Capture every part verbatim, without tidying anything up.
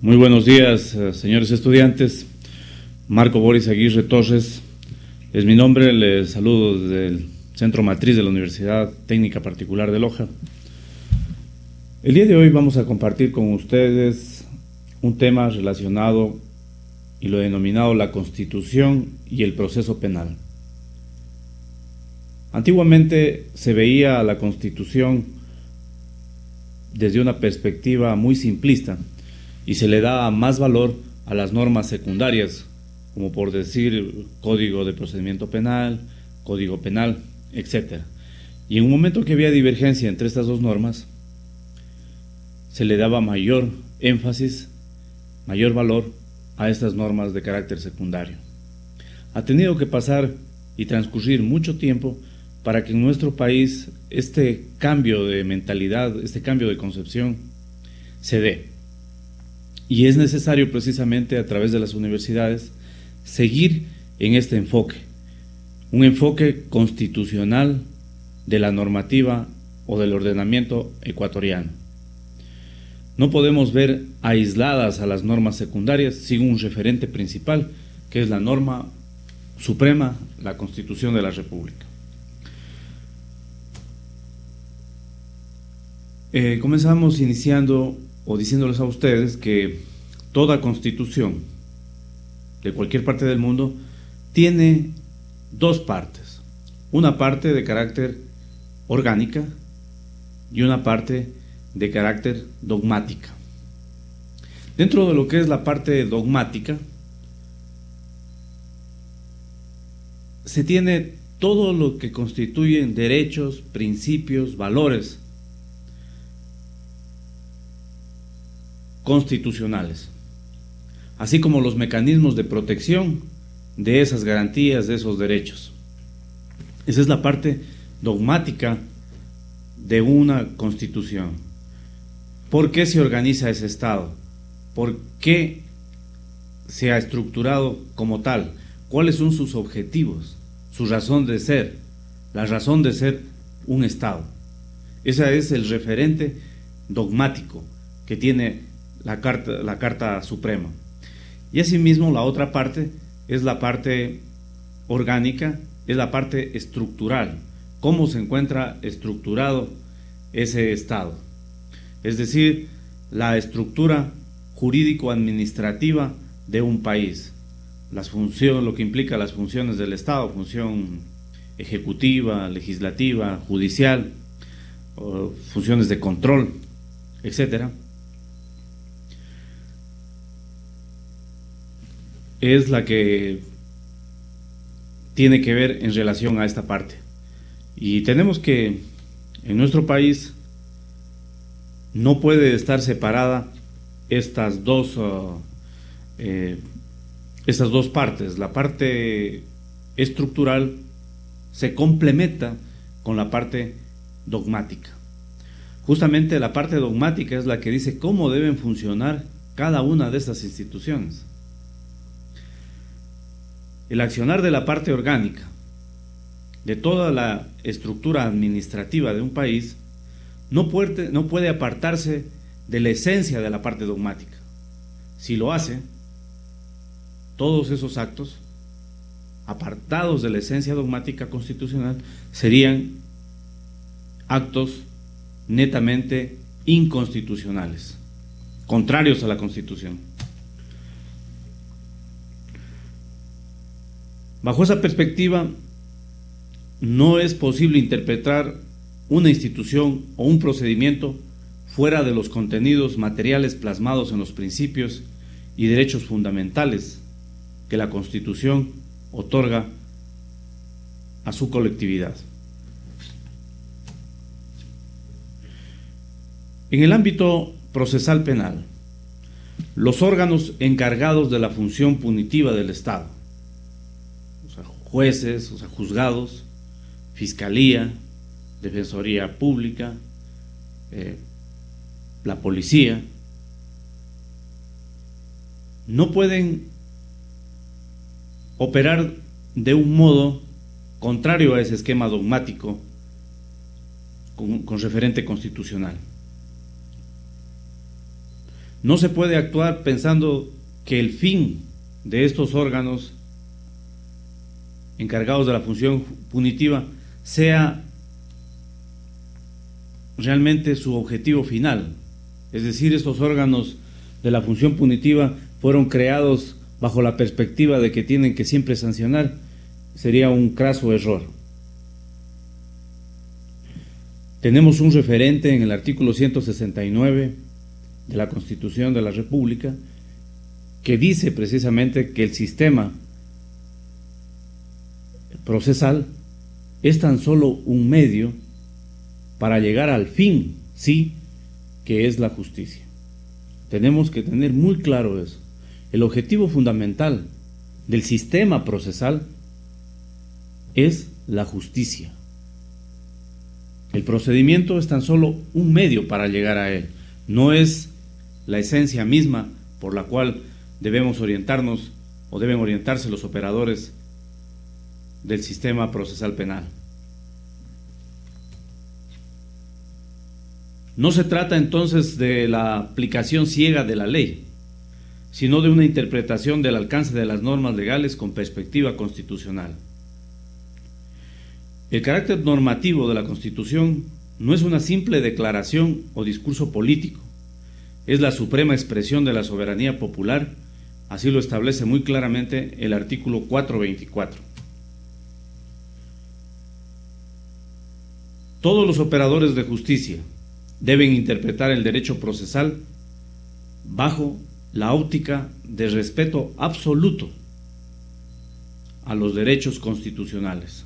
Muy buenos días, señores estudiantes. Marco Boris Aguirre Torres es mi nombre, les saludo desde el Centro Matriz de la Universidad Técnica Particular de Loja. El día de hoy vamos a compartir con ustedes un tema relacionado y lo he denominado la Constitución y el proceso penal. Antiguamente se veía a la Constitución desde una perspectiva muy simplista y se le daba más valor a las normas secundarias, como por decir Código de Procedimiento Penal, Código Penal, etcétera. Y en un momento que había divergencia entre estas dos normas, se le daba mayor énfasis, mayor valor a estas normas de carácter secundario. Ha tenido que pasar y transcurrir mucho tiempo para que en nuestro país este cambio de mentalidad, este cambio de concepción se dé. Y es necesario precisamente a través de las universidades seguir en este enfoque, un enfoque constitucional de la normativa o del ordenamiento ecuatoriano. No podemos ver aisladas a las normas secundarias sin un referente principal, que es la norma suprema, la Constitución de la República. Eh, comenzamos iniciando o diciéndoles a ustedes que toda constitución de cualquier parte del mundo tiene dos partes, una parte de carácter orgánica y una parte de carácter dogmática. Dentro de lo que es la parte dogmática se tiene todo lo que constituyen derechos, principios, valores constitucionales, así como los mecanismos de protección de esas garantías, de esos derechos. Esa es la parte dogmática de una constitución. ¿Por qué se organiza ese Estado? ¿Por qué se ha estructurado como tal? ¿Cuáles son sus objetivos? Su razón de ser, la razón de ser un Estado. Ese es el referente dogmático que tiene la Carta, la Carta Suprema. Y asimismo la otra parte es la parte orgánica, es la parte estructural, cómo se encuentra estructurado ese Estado, es decir, la estructura jurídico-administrativa de un país, las funciones, lo que implica las funciones del Estado, función ejecutiva, legislativa, judicial, funciones de control, etcétera. Es la que tiene que ver en relación a esta parte. Y tenemos que, en nuestro país, no puede estar separada estas dos, uh, eh, estas dos partes. La parte estructural se complementa con la parte dogmática. Justamente la parte dogmática es la que dice cómo deben funcionar cada una de estas instituciones. El accionar de la parte orgánica, de toda la estructura administrativa de un país, no puede, no puede apartarse de la esencia de la parte dogmática. Si lo hace, todos esos actos, apartados de la esencia dogmática constitucional, serían actos netamente inconstitucionales, contrarios a la Constitución. Bajo esa perspectiva, no es posible interpretar una institución o un procedimiento fuera de los contenidos materiales plasmados en los principios y derechos fundamentales que la Constitución otorga a su colectividad. En el ámbito procesal penal, los órganos encargados de la función punitiva del Estado, jueces, o sea, juzgados, fiscalía, defensoría pública, eh, la policía, no pueden operar de un modo contrario a ese esquema dogmático con, con referente constitucional. No se puede actuar pensando que el fin de estos órganos encargados de la función punitiva sea realmente su objetivo final. Es decir, estos órganos de la función punitiva fueron creados bajo la perspectiva de que tienen que siempre sancionar. Sería un craso error. Tenemos un referente en el artículo ciento sesenta y nueve de la Constitución de la República que dice precisamente que el sistema procesal es tan solo un medio para llegar al fin, sí, que es la justicia. Tenemos que tener muy claro eso. El objetivo fundamental del sistema procesal es la justicia. El procedimiento es tan solo un medio para llegar a él, no es la esencia misma por la cual debemos orientarnos o deben orientarse los operadores del sistema procesal penal. No se trata entonces de la aplicación ciega de la ley, sino de una interpretación del alcance de las normas legales con perspectiva constitucional. El carácter normativo de la Constitución no es una simple declaración o discurso político, es la suprema expresión de la soberanía popular, así lo establece muy claramente el artículo cuatrocientos veinticuatro. Todos los operadores de justicia deben interpretar el derecho procesal bajo la óptica de respeto absoluto a los derechos constitucionales.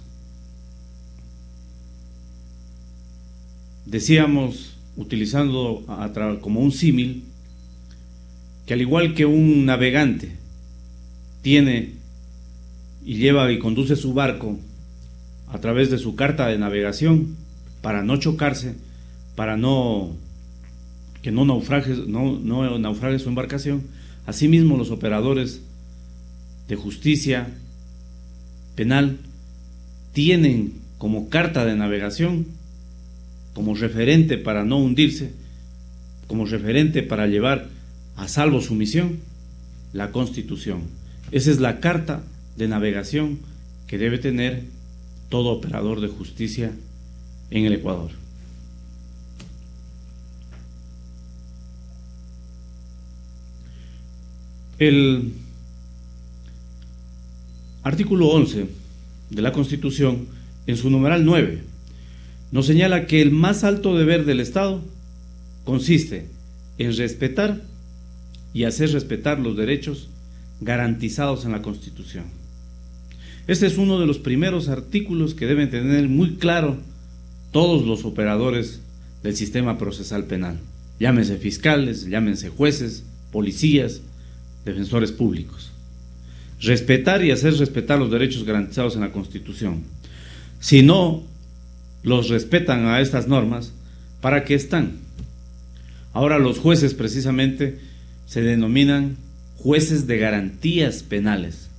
Decíamos, utilizando a, a, como un símil, que al igual que un navegante tiene y lleva y conduce su barco a través de su carta de navegación para no chocarse, para no que no naufrague, no, no naufrague su embarcación, asimismo los operadores de justicia penal tienen como carta de navegación, como referente para no hundirse, como referente para llevar a salvo su misión, la Constitución. Esa es la carta de navegación que debe tener todo operador de justicia en el Ecuador. El artículo once de la Constitución, en su numeral nueve, nos señala que el más alto deber del Estado consiste en respetar y hacer respetar los derechos garantizados en la Constitución. Este es uno de los primeros artículos que deben tener muy claro todos los operadores del sistema procesal penal, llámense fiscales, llámense jueces, policías, defensores públicos. Respetar y hacer respetar los derechos garantizados en la Constitución. Si no los respetan a estas normas, ¿para qué están? Ahora los jueces precisamente se denominan jueces de garantías penales,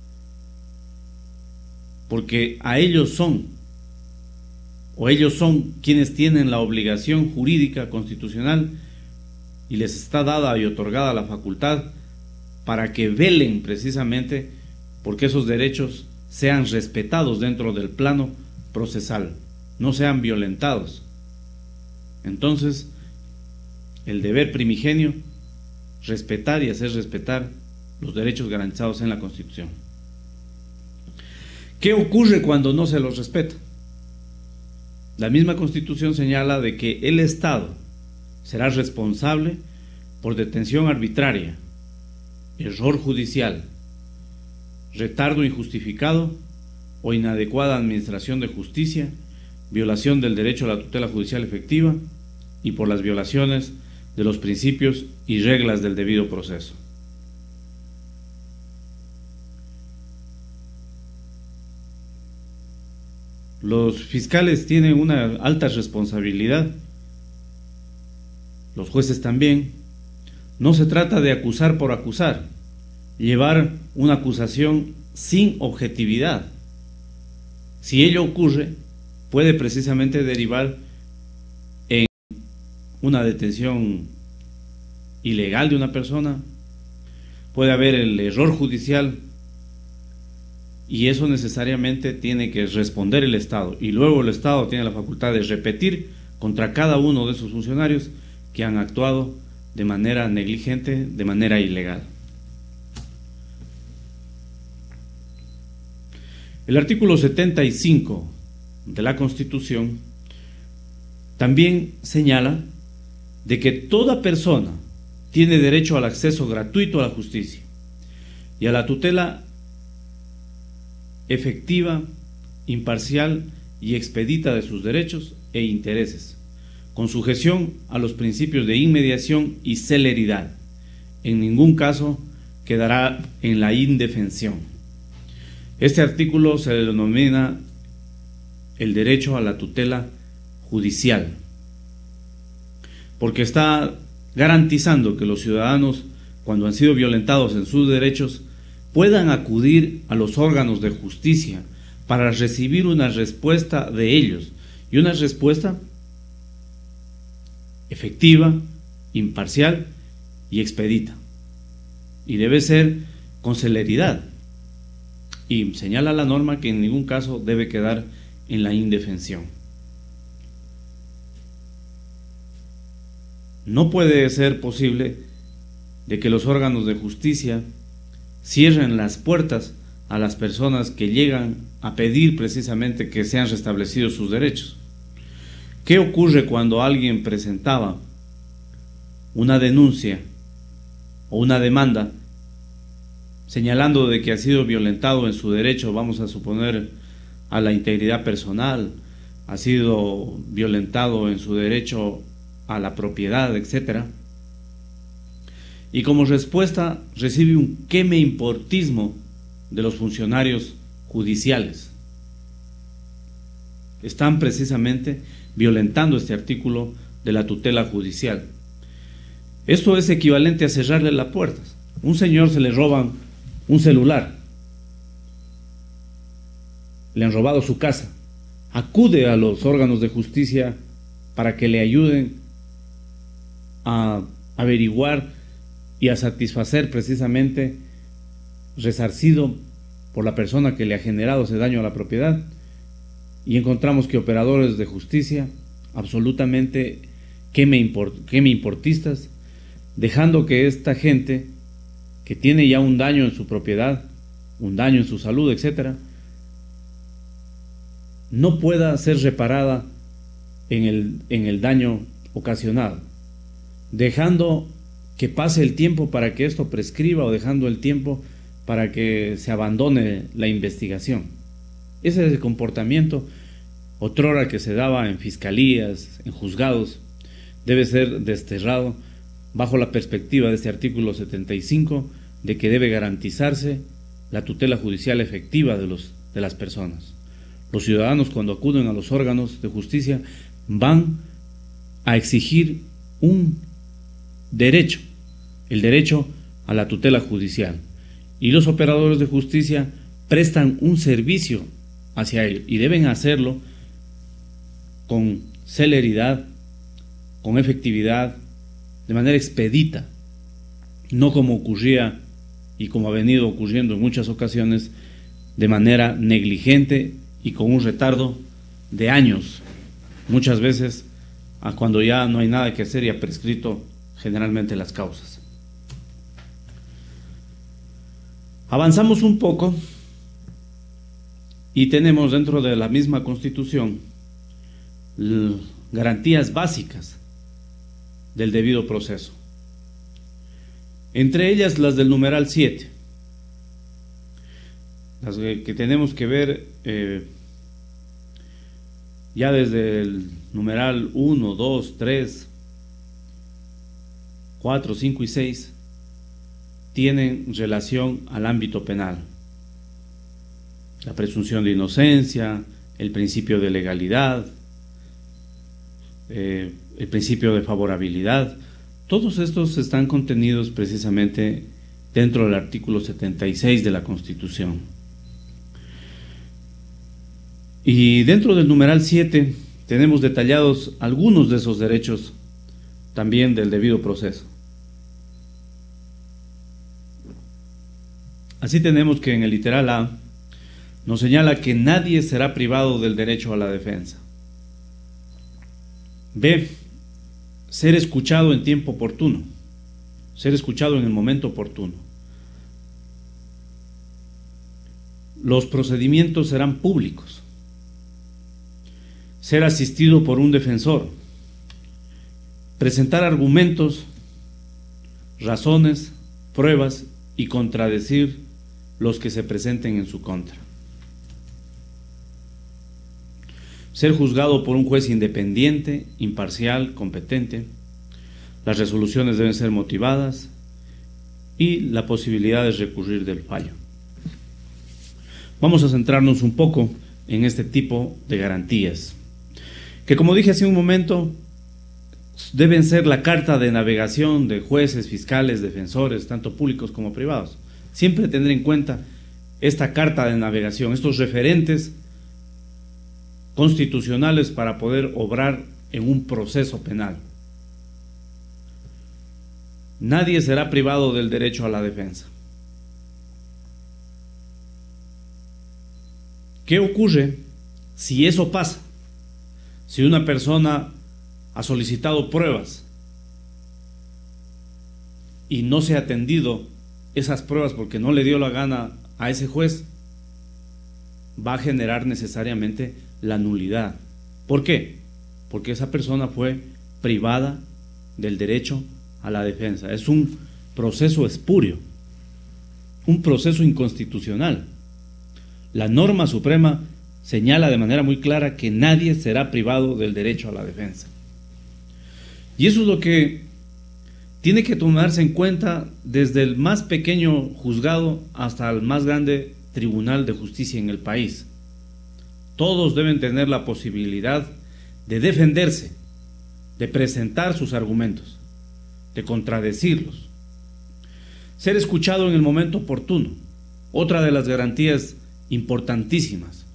porque a ellos son, o ellos son quienes tienen la obligación jurídica constitucional y les está dada y otorgada la facultad para que velen precisamente porque esos derechos sean respetados dentro del plano procesal, no sean violentados. Entonces, el deber primigenio, respetar y hacer respetar los derechos garantizados en la Constitución. ¿Qué ocurre cuando no se los respeta? La misma Constitución señala de que el Estado será responsable por detención arbitraria, error judicial, retardo injustificado o inadecuada administración de justicia, violación del derecho a la tutela judicial efectiva y por las violaciones de los principios y reglas del debido proceso. Los fiscales tienen una alta responsabilidad, los jueces también. No se trata de acusar por acusar, llevar una acusación sin objetividad. Si ello ocurre, puede precisamente derivar en una detención ilegal de una persona, puede haber el error judicial, y eso necesariamente tiene que responder el Estado, y luego el Estado tiene la facultad de repetir contra cada uno de esos funcionarios que han actuado de manera negligente, de manera ilegal. El artículo setenta y cinco de la Constitución también señala de que toda persona tiene derecho al acceso gratuito a la justicia y a la tutela efectiva, imparcial y expedita de sus derechos e intereses, con sujeción a los principios de inmediación y celeridad. En ningún caso quedará en la indefensión. Este artículo se denomina el derecho a la tutela judicial, porque está garantizando que los ciudadanos, cuando han sido violentados en sus derechos, puedan acudir a los órganos de justicia para recibir una respuesta de ellos, y una respuesta efectiva, imparcial y expedita, y debe ser con celeridad, y señala la norma que en ningún caso debe quedar en la indefensión. No puede ser posible de que los órganos de justicia cierren las puertas a las personas que llegan a pedir precisamente que sean restablecidos sus derechos. ¿Qué ocurre cuando alguien presentaba una denuncia o una demanda señalando de que ha sido violentado en su derecho, vamos a suponer, a la integridad personal, ha sido violentado en su derecho a la propiedad, etcétera, y como respuesta recibe un queme importismo de los funcionarios judiciales? Están precisamente violentando este artículo de la tutela judicial. Esto es equivalente a cerrarle las puertas. Un señor se le roban un celular, le han robado su casa, acude a los órganos de justicia para que le ayuden a averiguar y a satisfacer precisamente, resarcido por la persona que le ha generado ese daño a la propiedad, y encontramos que operadores de justicia absolutamente queme, import, queme importistas, dejando que esta gente que tiene ya un daño en su propiedad, un daño en su salud, etcétera, no pueda ser reparada en el, en el daño ocasionado, dejando que pase el tiempo para que esto prescriba, o dejando el tiempo para que se abandone la investigación. Ese es el comportamiento otrora que se daba en fiscalías, en juzgados, debe ser desterrado bajo la perspectiva de este artículo setenta y cinco, de que debe garantizarse la tutela judicial efectiva de, los, de las personas. Los ciudadanos, cuando acuden a los órganos de justicia, van a exigir un derecho, el derecho a la tutela judicial, y los operadores de justicia prestan un servicio hacia ello, y deben hacerlo con celeridad, con efectividad, de manera expedita, no como ocurría y como ha venido ocurriendo en muchas ocasiones, de manera negligente y con un retardo de años, muchas veces a cuando ya no hay nada que hacer y ha prescrito generalmente las causas. Avanzamos un poco y tenemos dentro de la misma Constitución garantías básicas del debido proceso, entre ellas las del numeral siete, las que tenemos que ver eh, ya desde el numeral uno, dos, tres, cuatro, cinco y seis, tienen relación al ámbito penal. La presunción de inocencia, el principio de legalidad, eh, el principio de favorabilidad, todos estos están contenidos precisamente dentro del artículo setenta y seis de la Constitución. Y dentro del numeral siete tenemos detallados algunos de esos derechos también del debido proceso. Así tenemos que en el literal A nos señala que nadie será privado del derecho a la defensa. B. Ser escuchado en tiempo oportuno. Ser escuchado en el momento oportuno. Los procedimientos serán públicos. Ser asistido por un defensor. Presentar argumentos, razones, pruebas y contradecir los que se presenten en su contra. Ser juzgado por un juez independiente, imparcial, competente. Las resoluciones deben ser motivadas y la posibilidad de recurrir del fallo. Vamos a centrarnos un poco en este tipo de garantías, que como dije hace un momento, deben ser la carta de navegación de jueces, fiscales, defensores, tanto públicos como privados. Siempre tener en cuenta esta carta de navegación, estos referentes constitucionales para poder obrar en un proceso penal. Nadie será privado del derecho a la defensa. ¿Qué ocurre si eso pasa? Si una persona ha solicitado pruebas y no se ha atendido esas pruebas porque no le dio la gana a ese juez, va a generar necesariamente la nulidad. ¿Por qué? Porque esa persona fue privada del derecho a la defensa. Es un proceso espurio, un proceso inconstitucional. La norma suprema señala de manera muy clara que nadie será privado del derecho a la defensa. Y eso es lo que tiene que tomarse en cuenta desde el más pequeño juzgado hasta el más grande tribunal de justicia en el país. Todos deben tener la posibilidad de defenderse, de presentar sus argumentos, de contradecirlos. Ser escuchado en el momento oportuno, otra de las garantías importantísimas.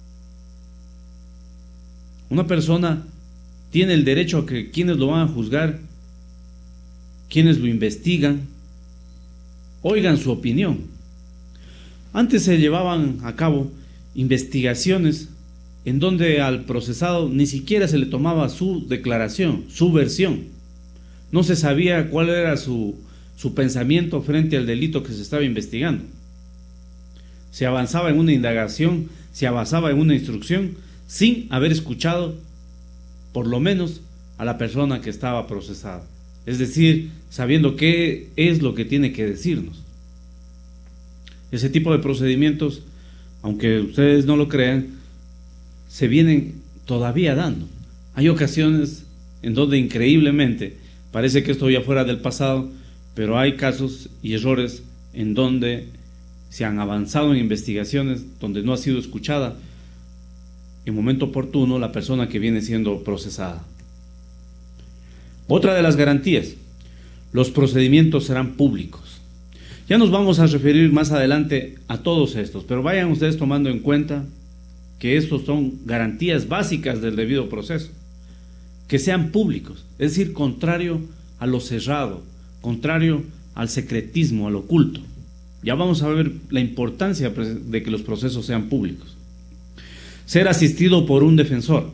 Una persona tiene el derecho a que quienes lo van a juzgar, quienes lo investigan, oigan su opinión. Antes se llevaban a cabo investigaciones en donde al procesado ni siquiera se le tomaba su declaración, su versión. No se sabía cuál era su, su pensamiento frente al delito que se estaba investigando. Se avanzaba en una indagación, se avanzaba en una instrucción sin haber escuchado por lo menos a la persona que estaba procesada. Es decir, sabiendo qué es lo que tiene que decirnos. Ese tipo de procedimientos, aunque ustedes no lo crean, se vienen todavía dando. Hay ocasiones en donde increíblemente parece que esto ya fuera del pasado, pero hay casos y errores en donde se han avanzado en investigaciones, donde no ha sido escuchada en momento oportuno la persona que viene siendo procesada. Otra de las garantías, los procedimientos serán públicos. Ya nos vamos a referir más adelante a todos estos, pero vayan ustedes tomando en cuenta que estos son garantías básicas del debido proceso, que sean públicos, es decir, contrario a lo cerrado, contrario al secretismo, al oculto. Ya vamos a ver la importancia de que los procesos sean públicos. Ser asistido por un defensor.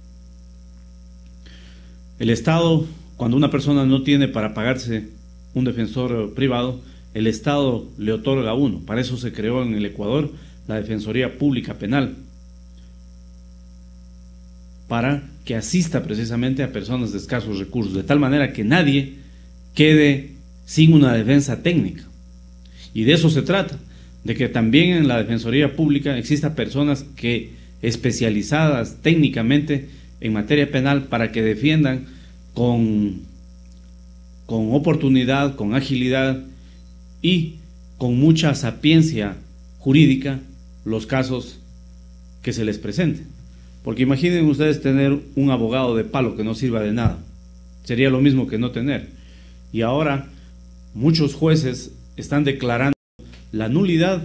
El Estado, cuando una persona no tiene para pagarse un defensor privado, el Estado le otorga uno. Para eso se creó en el Ecuador la Defensoría Pública Penal, para que asista precisamente a personas de escasos recursos, de tal manera que nadie quede sin una defensa técnica. Y de eso se trata, de que también en la Defensoría Pública exista personas que especializadas técnicamente en materia penal para que defiendan con, con oportunidad, con agilidad y con mucha sapiencia jurídica los casos que se les presenten. Porque imaginen ustedes tener un abogado de palo que no sirva de nada. Sería lo mismo que no tener. Y ahora muchos jueces están declarando la nulidad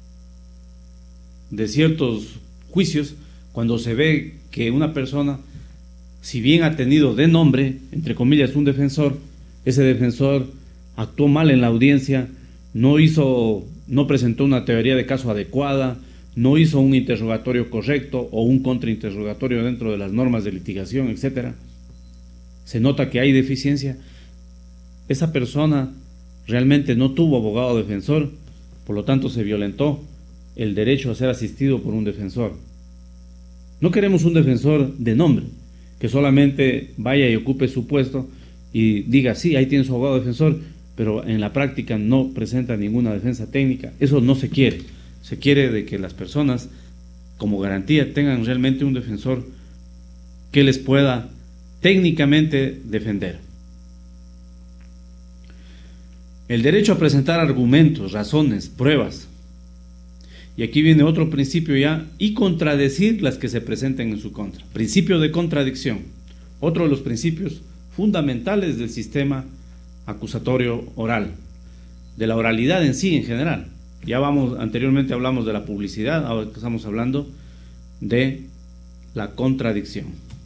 de ciertos juicios cuando se ve que una persona, si bien ha tenido de nombre, entre comillas, un defensor, ese defensor actuó mal en la audiencia, no hizo, no presentó una teoría de caso adecuada, no hizo un interrogatorio correcto o un contrainterrogatorio dentro de las normas de litigación, etcétera, se nota que hay deficiencia, esa persona realmente no tuvo abogado defensor, por lo tanto se violentó el derecho a ser asistido por un defensor. No queremos un defensor de nombre, que solamente vaya y ocupe su puesto y diga, sí, ahí tiene su abogado defensor, pero en la práctica no presenta ninguna defensa técnica. Eso no se quiere. Se quiere de que las personas, como garantía, tengan realmente un defensor que les pueda técnicamente defender. El derecho a presentar argumentos, razones, pruebas. Y aquí viene otro principio ya, y contradecir las que se presenten en su contra. Principio de contradicción. Otro de los principios fundamentales del sistema acusatorio oral, de la oralidad en sí en general. Ya vamos, anteriormente hablamos de la publicidad, ahora estamos hablando de la contradicción.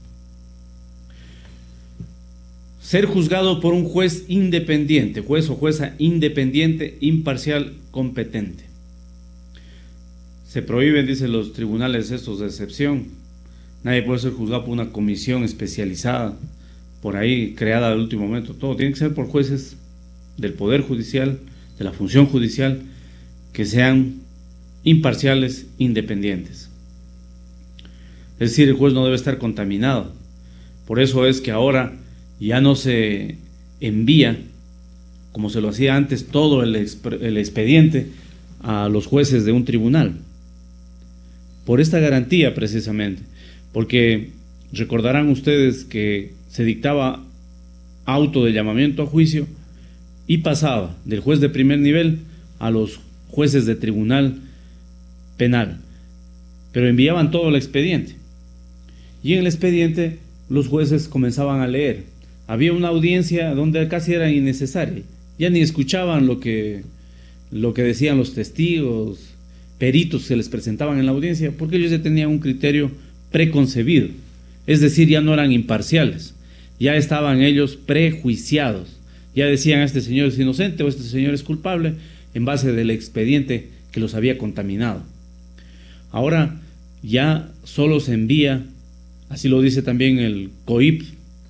Ser juzgado por un juez independiente, juez o jueza independiente, imparcial, competente. Se prohíben, dicen los tribunales estos de excepción. Nadie puede ser juzgado por una comisión especializada, por ahí creada al último momento. Todo tiene que ser por jueces del Poder Judicial, de la función judicial, que sean imparciales, independientes. Es decir, el juez no debe estar contaminado. Por eso es que ahora ya no se envía, como se lo hacía antes, todo el, el expediente a los jueces de un tribunal. Por esta garantía precisamente, porque recordarán ustedes que se dictaba auto de llamamiento a juicio y pasaba del juez de primer nivel a los jueces de tribunal penal, pero enviaban todo el expediente, y en el expediente los jueces comenzaban a leer. Había una audiencia donde casi era innecesaria, ya ni escuchaban lo que, lo que decían los testigos, peritos que se les presentaban en la audiencia, porque ellos ya tenían un criterio preconcebido, es decir, ya no eran imparciales, ya estaban ellos prejuiciados, ya decían este señor es inocente o este señor es culpable en base del expediente que los había contaminado. Ahora ya solo se envía, así lo dice también el C O I P,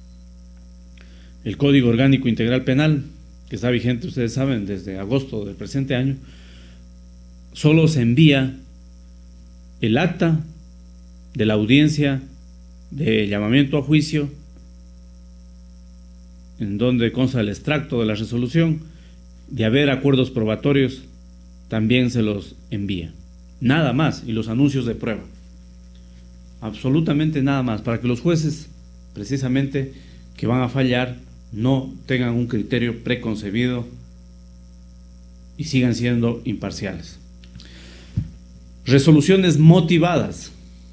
el Código Orgánico Integral Penal, que está vigente, ustedes saben, desde agosto del presente año, solo se envía el acta de la audiencia de llamamiento a juicio, en donde consta el extracto de la resolución. De haber acuerdos probatorios, también se los envía. Nada más, y los anuncios de prueba. Absolutamente nada más, para que los jueces, precisamente, que van a fallar, no tengan un criterio preconcebido y sigan siendo imparciales. Resoluciones motivadas.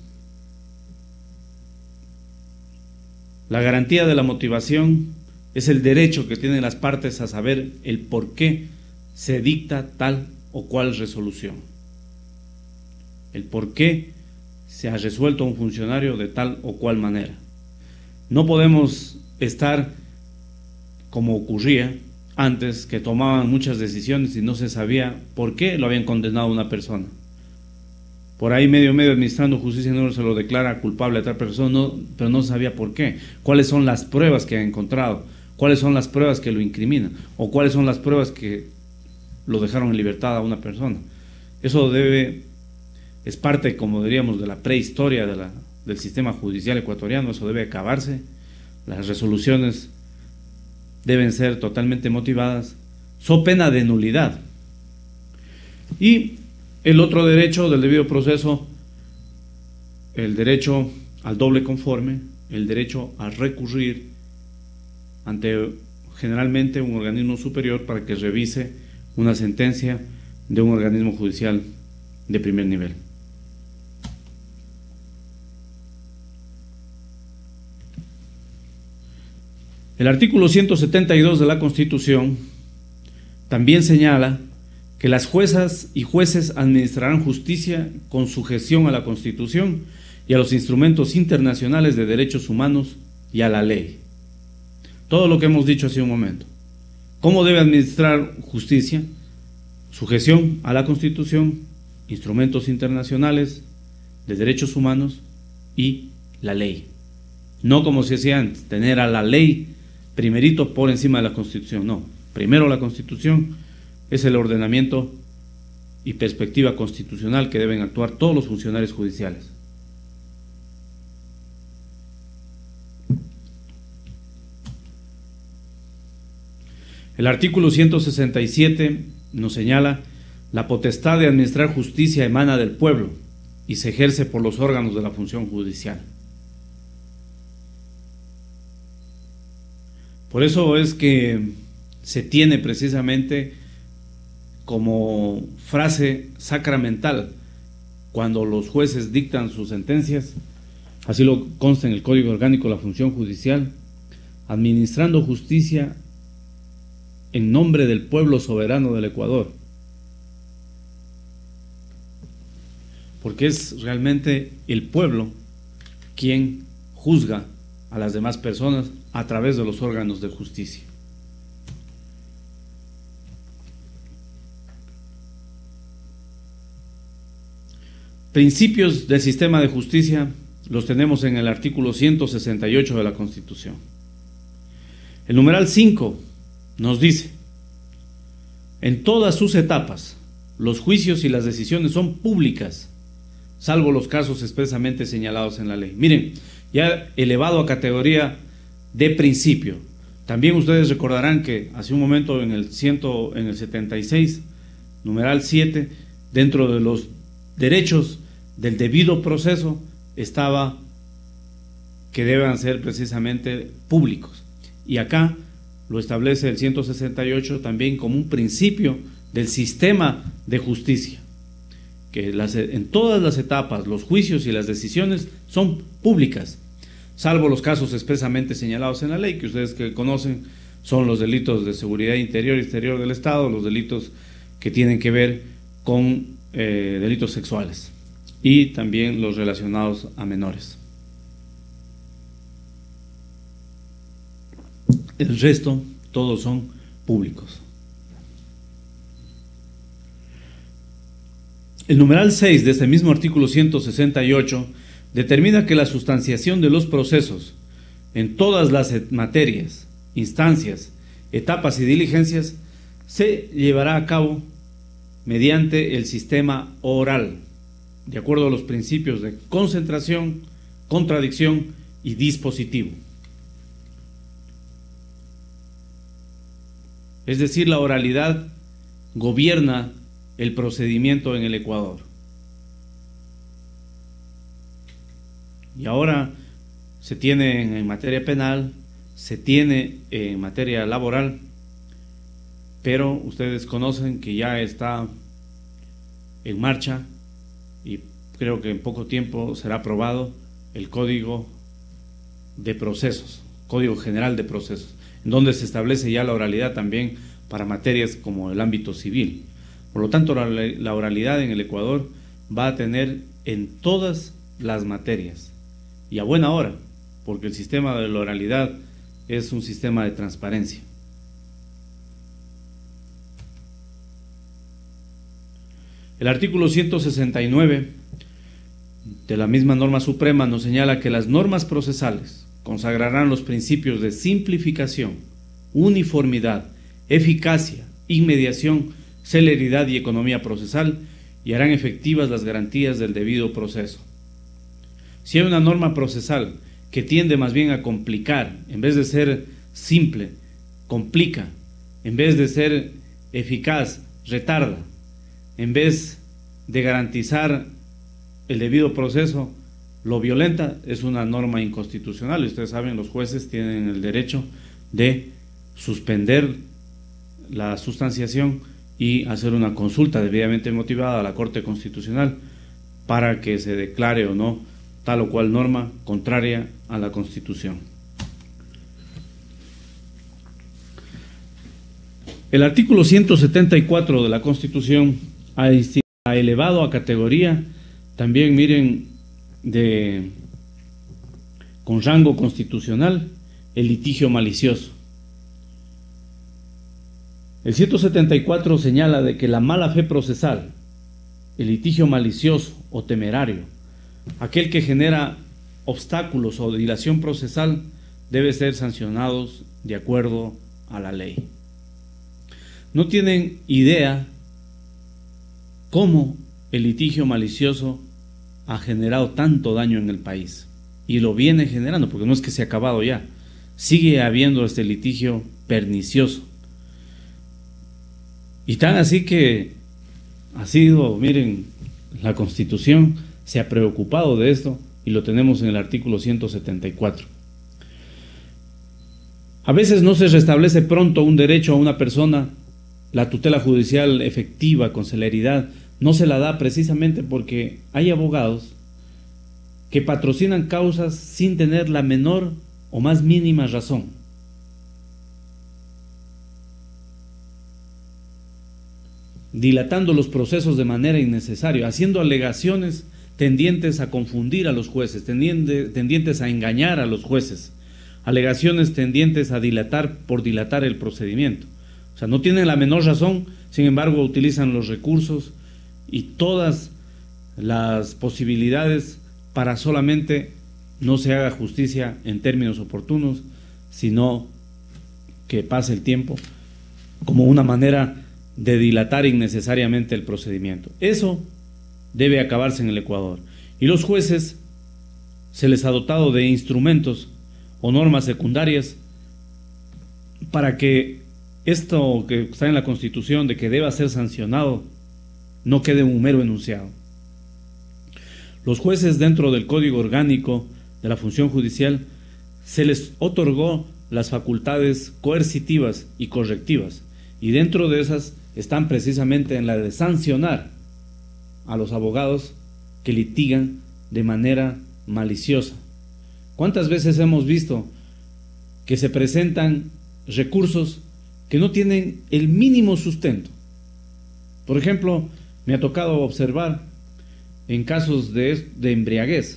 La garantía de la motivación es el derecho que tienen las partes a saber el por qué se dicta tal o cual resolución. El por qué se ha resuelto un funcionario de tal o cual manera. No podemos estar como ocurría antes, que tomaban muchas decisiones y no se sabía por qué lo habían condenado a una persona. Por ahí medio medio administrando justicia no se lo declara culpable a tal persona, no, pero no sabía por qué. ¿Cuáles son las pruebas que ha encontrado? ¿Cuáles son las pruebas que lo incriminan? ¿O cuáles son las pruebas que lo dejaron en libertad a una persona? Eso debe, es parte, como diríamos, de la prehistoria de la, del sistema judicial ecuatoriano. Eso debe acabarse. Las resoluciones deben ser totalmente motivadas, so pena de nulidad. Y el otro derecho del debido proceso, el derecho al doble conforme, el derecho a recurrir ante generalmente un organismo superior para que revise una sentencia de un organismo judicial de primer nivel. El artículo ciento setenta y dos de la Constitución también señala que las juezas y jueces administrarán justicia con sujeción a la Constitución y a los instrumentos internacionales de derechos humanos y a la ley. Todo lo que hemos dicho hace un momento. ¿Cómo debe administrar justicia? sujeción a la Constitución, instrumentos internacionales de derechos humanos y la ley. No como se hacía antes, tener a la ley primerito por encima de la Constitución, no. Primero la Constitución, es el ordenamiento y perspectiva constitucional que deben actuar todos los funcionarios judiciales. El artículo ciento sesenta y siete nos señala: la potestad de administrar justicia emana del pueblo y se ejerce por los órganos de la función judicial. Por eso es que se tiene precisamente como frase sacramental cuando los jueces dictan sus sentencias, así lo consta en el Código Orgánico de la Función Judicial: administrando justicia en nombre del pueblo soberano del Ecuador. Porque es realmente el pueblo quien juzga a las demás personas a través de los órganos de justicia. Principios del sistema de justicia los tenemos en el artículo ciento sesenta y ocho de la Constitución. El numeral cinco nos dice: en todas sus etapas, los juicios y las decisiones son públicas, salvo los casos expresamente señalados en la ley. Miren, ya elevado a categoría de principio. También ustedes recordarán que hace un momento en el, ciento, en el setenta y seis, numeral siete, dentro de los derechos del debido proceso, estaba que deben ser precisamente públicos. Y acá lo establece el ciento sesenta y ocho también como un principio del sistema de justicia, que las, en todas las etapas los juicios y las decisiones son públicas, salvo los casos expresamente señalados en la ley, que ustedes que conocen son los delitos de seguridad interior y exterior del Estado, los delitos que tienen que ver con eh, delitos sexuales y también los relacionados a menores. El resto, todos son públicos. El numeral seis de este mismo artículo ciento sesenta y ocho determina que la sustanciación de los procesos en todas las materias, instancias, etapas y diligencias se llevará a cabo mediante el sistema oral, de acuerdo a los principios de concentración, contradicción y dispositivo. Es decir, la oralidad gobierna el procedimiento en el Ecuador. Y ahora se tiene en materia penal, se tiene en materia laboral, pero ustedes conocen que ya está en marcha y creo que en poco tiempo será aprobado el Código de Procesos, Código General de Procesos, en donde se establece ya la oralidad también para materias como el ámbito civil. Por lo tanto, la, la oralidad en el Ecuador va a tener en todas las materias, y a buena hora, porque el sistema de la oralidad es un sistema de transparencia. El artículo ciento sesenta y nueve de la misma norma suprema nos señala que las normas procesales consagrarán los principios de simplificación, uniformidad, eficacia, inmediación, celeridad y economía procesal, y harán efectivas las garantías del debido proceso. Si hay una norma procesal que tiende más bien a complicar, en vez de ser simple, complica, en vez de ser eficaz, retarda, en vez de garantizar el debido proceso, lo violenta, es una norma inconstitucional. Y ustedes saben, los jueces tienen el derecho de suspender la sustanciación y hacer una consulta debidamente motivada a la Corte Constitucional para que se declare o no tal o cual norma contraria a la Constitución. El artículo ciento setenta y cuatro de la Constitución ha elevado a categoría también, miren, de con rango constitucional, el litigio malicioso. El ciento setenta y cuatro señala de que la mala fe procesal, el litigio malicioso o temerario, aquel que genera obstáculos o dilación procesal, debe ser sancionados de acuerdo a la ley. No tienen idea cómo el litigio malicioso ha generado tanto daño en el país, y lo viene generando, porque no es que se ha acabado ya, sigue habiendo este litigio pernicioso. Y tan así que ha sido, miren, la Constitución se ha preocupado de esto y lo tenemos en el artículo ciento setenta y cuatro. A veces no se restablece pronto un derecho a una persona, la tutela judicial efectiva con celeridad no se la da precisamente porque hay abogados que patrocinan causas sin tener la menor o más mínima razón. Dilatando los procesos de manera innecesaria, haciendo alegaciones tendientes a confundir a los jueces, tendientes a engañar a los jueces, alegaciones tendientes a dilatar por dilatar el procedimiento. O sea, no tienen la menor razón, sin embargo utilizan los recursos y todas las posibilidades para solamente no se haga justicia en términos oportunos, sino que pase el tiempo como una manera de dilatar innecesariamente el procedimiento. Eso debe acabarse en el Ecuador. Y los jueces se les ha dotado de instrumentos o normas secundarias para que esto que está en la Constitución de que deba ser sancionado no quede un mero enunciado. Los jueces, dentro del Código Orgánico de la Función Judicial, se les otorgó las facultades coercitivas y correctivas, y dentro de esas están precisamente en la de sancionar a los abogados que litigan de manera maliciosa. ¿Cuántas veces hemos visto que se presentan recursos que no tienen el mínimo sustento? Por ejemplo, me ha tocado observar en casos de, de embriaguez,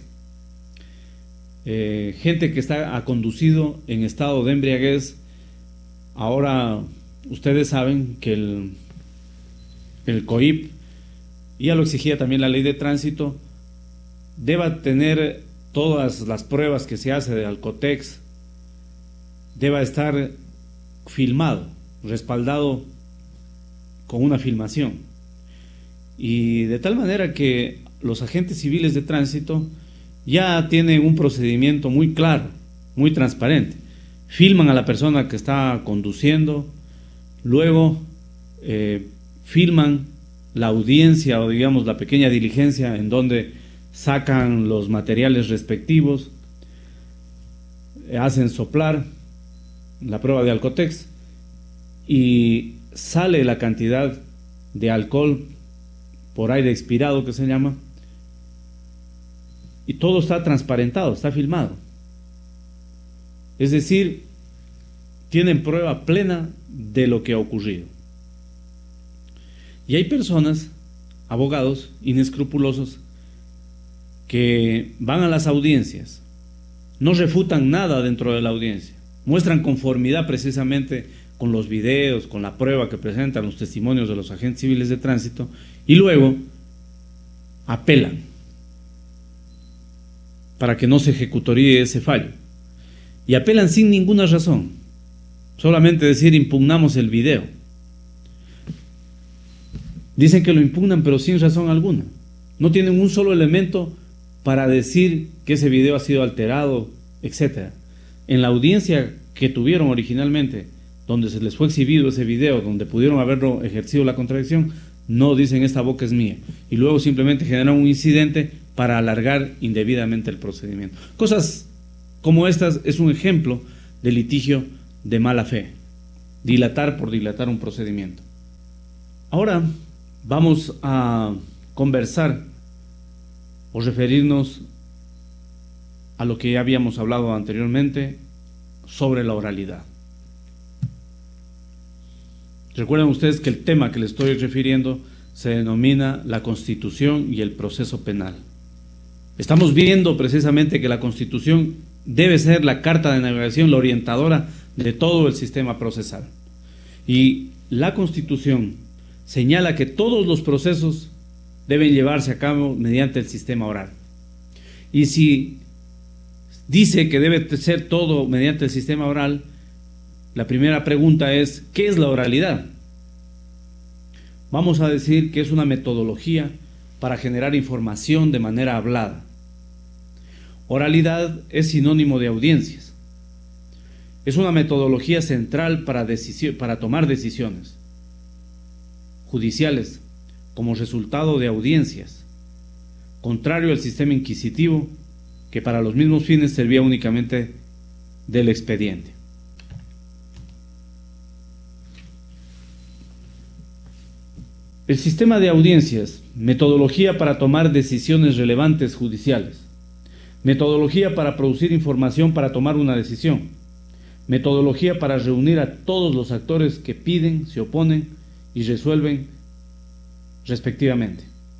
eh, gente que está ha conducido en estado de embriaguez. Ahora ustedes saben que el, el C O I P, ya lo exigía también la ley de tránsito, deba tener todas las pruebas que se hace de Alcotex, deba estar filmado, respaldado con una filmación, y de tal manera que los agentes civiles de tránsito ya tienen un procedimiento muy claro, muy transparente. Filman a la persona que está conduciendo, luego eh, filman la audiencia o digamos la pequeña diligencia en donde sacan los materiales respectivos, hacen soplar la prueba de Alcotex y sale la cantidad de alcohol por aire expirado que se llama, y todo está transparentado, está filmado. Es decir, tienen prueba plena de lo que ha ocurrido. Y hay personas, abogados inescrupulosos, que van a las audiencias, no refutan nada dentro de la audiencia, muestran conformidad precisamente con los videos, con la prueba que presentan los testimonios de los agentes civiles de tránsito, y luego apelan para que no se ejecutoríe ese fallo, y apelan sin ninguna razón, solamente decir impugnamos el video. Dicen que lo impugnan pero sin razón alguna, no tienen un solo elemento para decir que ese video ha sido alterado, etcétera. En la audiencia que tuvieron originalmente, donde se les fue exhibido ese video, donde pudieron haberlo ejercido la contradicción, no dicen esta boca es mía, y luego simplemente generan un incidente para alargar indebidamente el procedimiento. Cosas como estas es un ejemplo de litigio de mala fe, dilatar por dilatar un procedimiento. Ahora vamos a conversar o referirnos a lo que ya habíamos hablado anteriormente sobre la oralidad. Recuerden ustedes que el tema que les estoy refiriendo se denomina la Constitución y el proceso penal. Estamos viendo precisamente que la Constitución debe ser la carta de navegación, la orientadora de todo el sistema procesal. Y la Constitución señala que todos los procesos deben llevarse a cabo mediante el sistema oral. Y si dice que debe ser todo mediante el sistema oral, la primera pregunta es, ¿qué es la oralidad? Vamos a decir que es una metodología para generar información de manera hablada. Oralidad es sinónimo de audiencias. Es una metodología central para, para tomar decisiones judiciales como resultado de audiencias, contrario al sistema inquisitivo que para los mismos fines servía únicamente del expediente. El sistema de audiencias, metodología para tomar decisiones relevantes judiciales, metodología para producir información para tomar una decisión, metodología para reunir a todos los actores que piden, se oponen y resuelven respectivamente.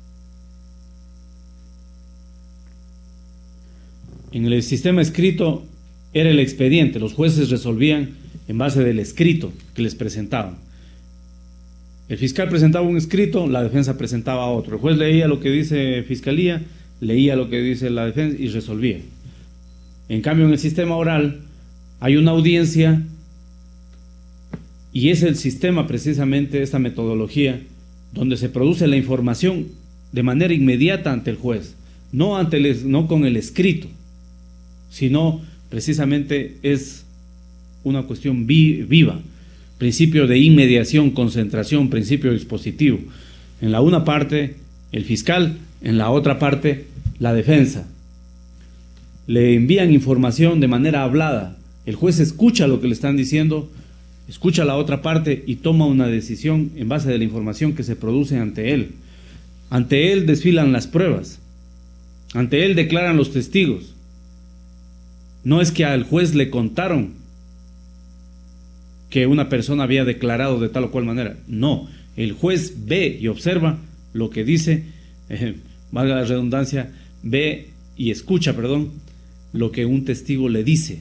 En el sistema escrito era el expediente, los jueces resolvían en base del escrito que les presentaban. El fiscal presentaba un escrito, la defensa presentaba otro. El juez leía lo que dice fiscalía, leía lo que dice la defensa y resolvía. En cambio, en el sistema oral hay una audiencia y es el sistema, precisamente esta metodología, donde se produce la información de manera inmediata ante el juez, no, ante el, no con el escrito, sino precisamente es una cuestión vi, viva. Principio de inmediación, concentración, principio dispositivo. En la una parte el fiscal, en la otra parte la defensa. Le envían información de manera hablada. El juez escucha lo que le están diciendo, escucha la otra parte y toma una decisión en base de la información que se produce ante él. Ante él desfilan las pruebas. Ante él declaran los testigos. No es que al juez le contaron que una persona había declarado de tal o cual manera. No, el juez ve y observa lo que dice, eh, valga la redundancia, ve y escucha, perdón, lo que un testigo le dice.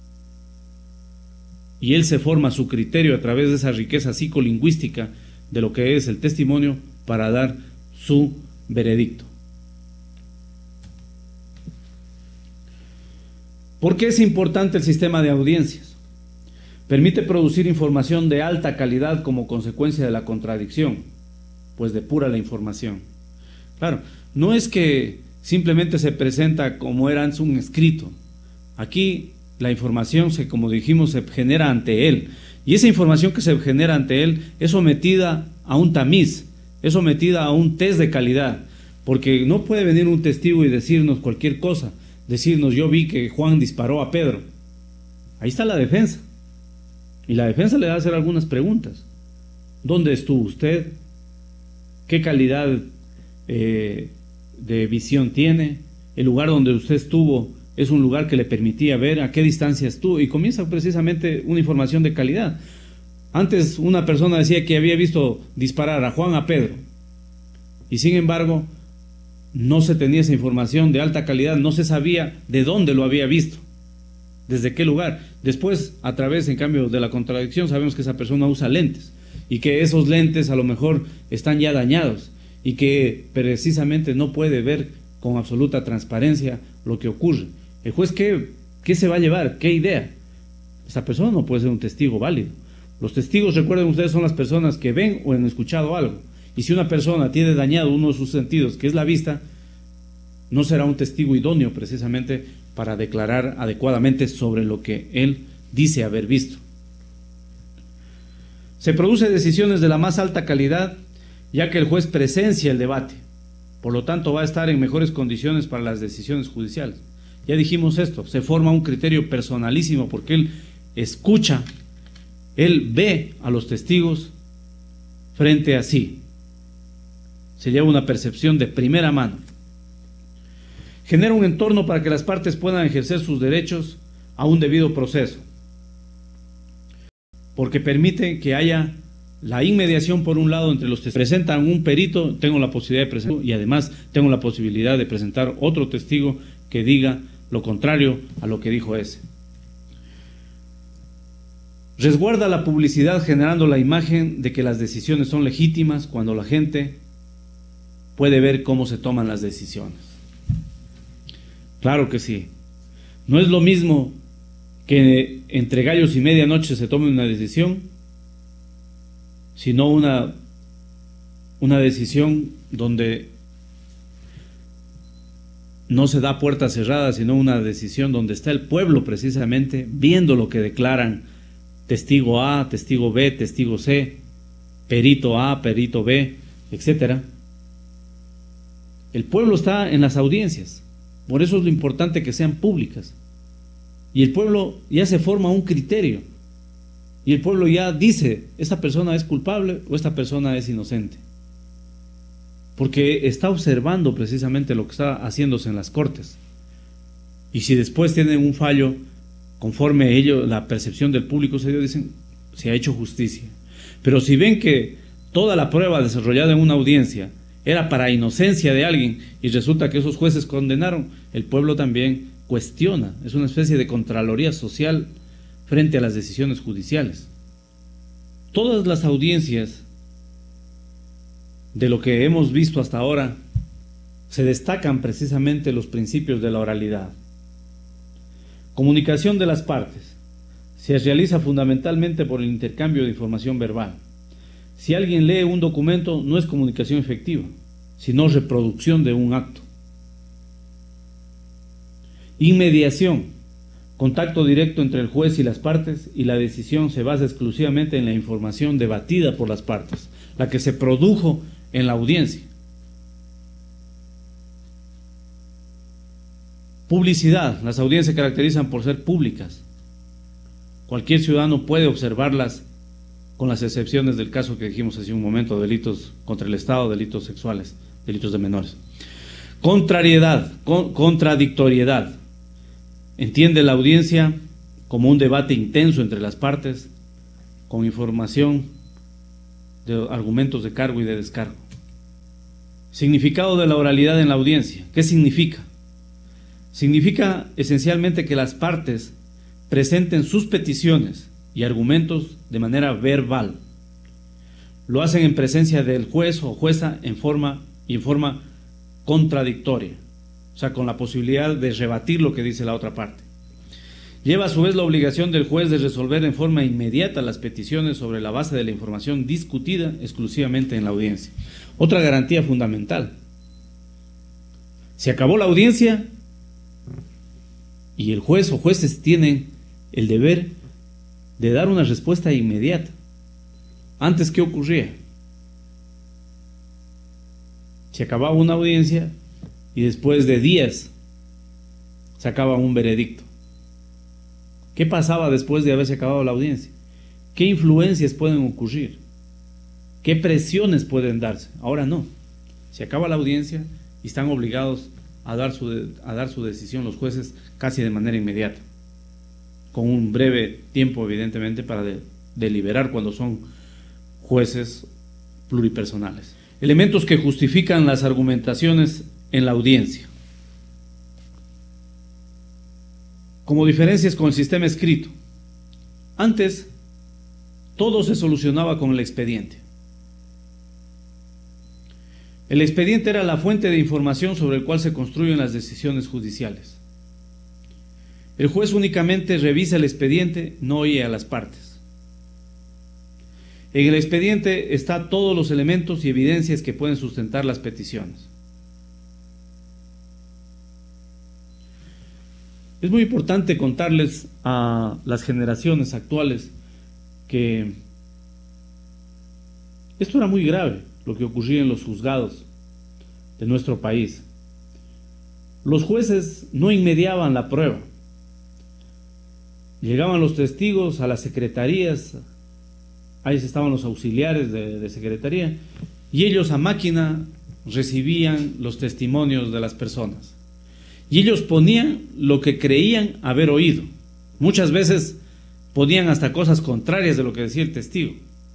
Y él se forma su criterio a través de esa riqueza psicolingüística de lo que es el testimonio para dar su veredicto. ¿Por qué es importante el sistema de audiencias? Permite producir información de alta calidad como consecuencia de la contradicción, pues depura la información. Claro, no es que simplemente se presenta como era antes un escrito. Aquí la información, se, como dijimos, se genera ante él. Y esa información que se genera ante él es sometida a un tamiz, es sometida a un test de calidad. Porque no puede venir un testigo y decirnos cualquier cosa, decirnos yo vi que Juan disparó a Pedro. Ahí está la defensa. Y la defensa le va a hacer algunas preguntas. ¿Dónde estuvo usted? ¿Qué calidad eh, de visión tiene? ¿El lugar donde usted estuvo es un lugar que le permitía ver? ¿A qué distancia estuvo? Y comienza precisamente una información de calidad. Antes una persona decía que había visto disparar a Juan a Pedro. Y sin embargo, no se tenía esa información de alta calidad, no se sabía de dónde lo había visto. ¿Desde qué lugar? Después, a través, en cambio, de la contradicción, sabemos que esa persona usa lentes y que esos lentes a lo mejor están ya dañados y que precisamente no puede ver con absoluta transparencia lo que ocurre. El juez, ¿qué, qué se va a llevar? ¿Qué idea? Esa persona no puede ser un testigo válido. Los testigos, recuerden ustedes, son las personas que ven o han escuchado algo. Y si una persona tiene dañado uno de sus sentidos, que es la vista, no será un testigo idóneo precisamente para declarar adecuadamente sobre lo que él dice haber visto. Se producen decisiones de la más alta calidad, ya que el juez presencia el debate, por lo tanto va a estar en mejores condiciones para las decisiones judiciales. Ya dijimos esto, se forma un criterio personalísimo porque él escucha, él ve a los testigos frente a sí. Se lleva una percepción de primera mano. Genera un entorno para que las partes puedan ejercer sus derechos a un debido proceso, porque permite que haya la inmediación por un lado entre los testigos. Presentan un perito, tengo la posibilidad de presentar y además tengo la posibilidad de presentar otro testigo que diga lo contrario a lo que dijo ese. Resguarda la publicidad generando la imagen de que las decisiones son legítimas cuando la gente puede ver cómo se toman las decisiones. Claro que sí. No es lo mismo que entre gallos y medianoche se tome una decisión, sino una, una decisión donde no se da puerta cerrada, sino una decisión donde está el pueblo precisamente viendo lo que declaran testigo A, testigo B, testigo C, perito A, perito B, etcétera. El pueblo está en las audiencias, por eso es lo importante que sean públicas. Y el pueblo ya se forma un criterio, y el pueblo ya dice, esta persona es culpable o esta persona es inocente. Porque está observando precisamente lo que está haciéndose en las cortes. Y si después tienen un fallo, conforme ello, la percepción del público se dio, dicen, se ha hecho justicia. Pero si ven que toda la prueba desarrollada en una audiencia era para inocencia de alguien y resulta que esos jueces condenaron, el pueblo también cuestiona. Es una especie de contraloría social frente a las decisiones judiciales. Todas las audiencias de lo que hemos visto hasta ahora se destacan precisamente los principios de la oralidad. Comunicación de las partes. Se realiza fundamentalmente por el intercambio de información verbal. Si alguien lee un documento, no es comunicación efectiva, sino reproducción de un acto. Inmediación. Contacto directo entre el juez y las partes, y la decisión se basa exclusivamente en la información debatida por las partes, la que se produjo en la audiencia. Publicidad. Las audiencias se caracterizan por ser públicas. Cualquier ciudadano puede observarlas, con las excepciones del caso que dijimos hace un momento, delitos contra el Estado, delitos sexuales, delitos de menores. Contrariedad, con, contradictoriedad. Entiende la audiencia como un debate intenso entre las partes, con información de argumentos de cargo y de descargo. Significado de la oralidad en la audiencia. ¿Qué significa? Significa esencialmente que las partes presenten sus peticiones y argumentos de manera verbal. Lo hacen en presencia del juez o jueza en forma y en forma contradictoria, o sea, con la posibilidad de rebatir lo que dice la otra parte. Lleva a su vez la obligación del juez de resolver en forma inmediata las peticiones sobre la base de la información discutida exclusivamente en la audiencia. Otra garantía fundamental. Se acabó la audiencia y el juez o jueces tienen el deber de dar una respuesta inmediata. Antes, ¿qué ocurría? Se acababa una audiencia y después de días sacaba un veredicto. ¿Qué pasaba después de haberse acabado la audiencia? ¿Qué influencias pueden ocurrir? ¿Qué presiones pueden darse? Ahora no. Se acaba la audiencia y están obligados a dar su, a dar su decisión los jueces casi de manera inmediata, con un breve tiempo evidentemente para de, deliberar cuando son jueces pluripersonales. Elementos que justifican las argumentaciones en la audiencia. Como diferencias con el sistema escrito. Antes, todo se solucionaba con el expediente. El expediente era la fuente de información sobre el cual se construyen las decisiones judiciales. El juez únicamente revisa el expediente, no oye a las partes. En el expediente están todos los elementos y evidencias que pueden sustentar las peticiones. Es muy importante contarles a las generaciones actuales que esto era muy grave, lo que ocurría en los juzgados de nuestro país. Los jueces no inmediaban la prueba. Llegaban los testigos a las secretarías, ahí estaban los auxiliares de, de secretaría, y ellos a máquina recibían los testimonios de las personas. Y ellos ponían lo que creían haber oído. Muchas veces ponían hasta cosas contrarias de lo que decía el testigo.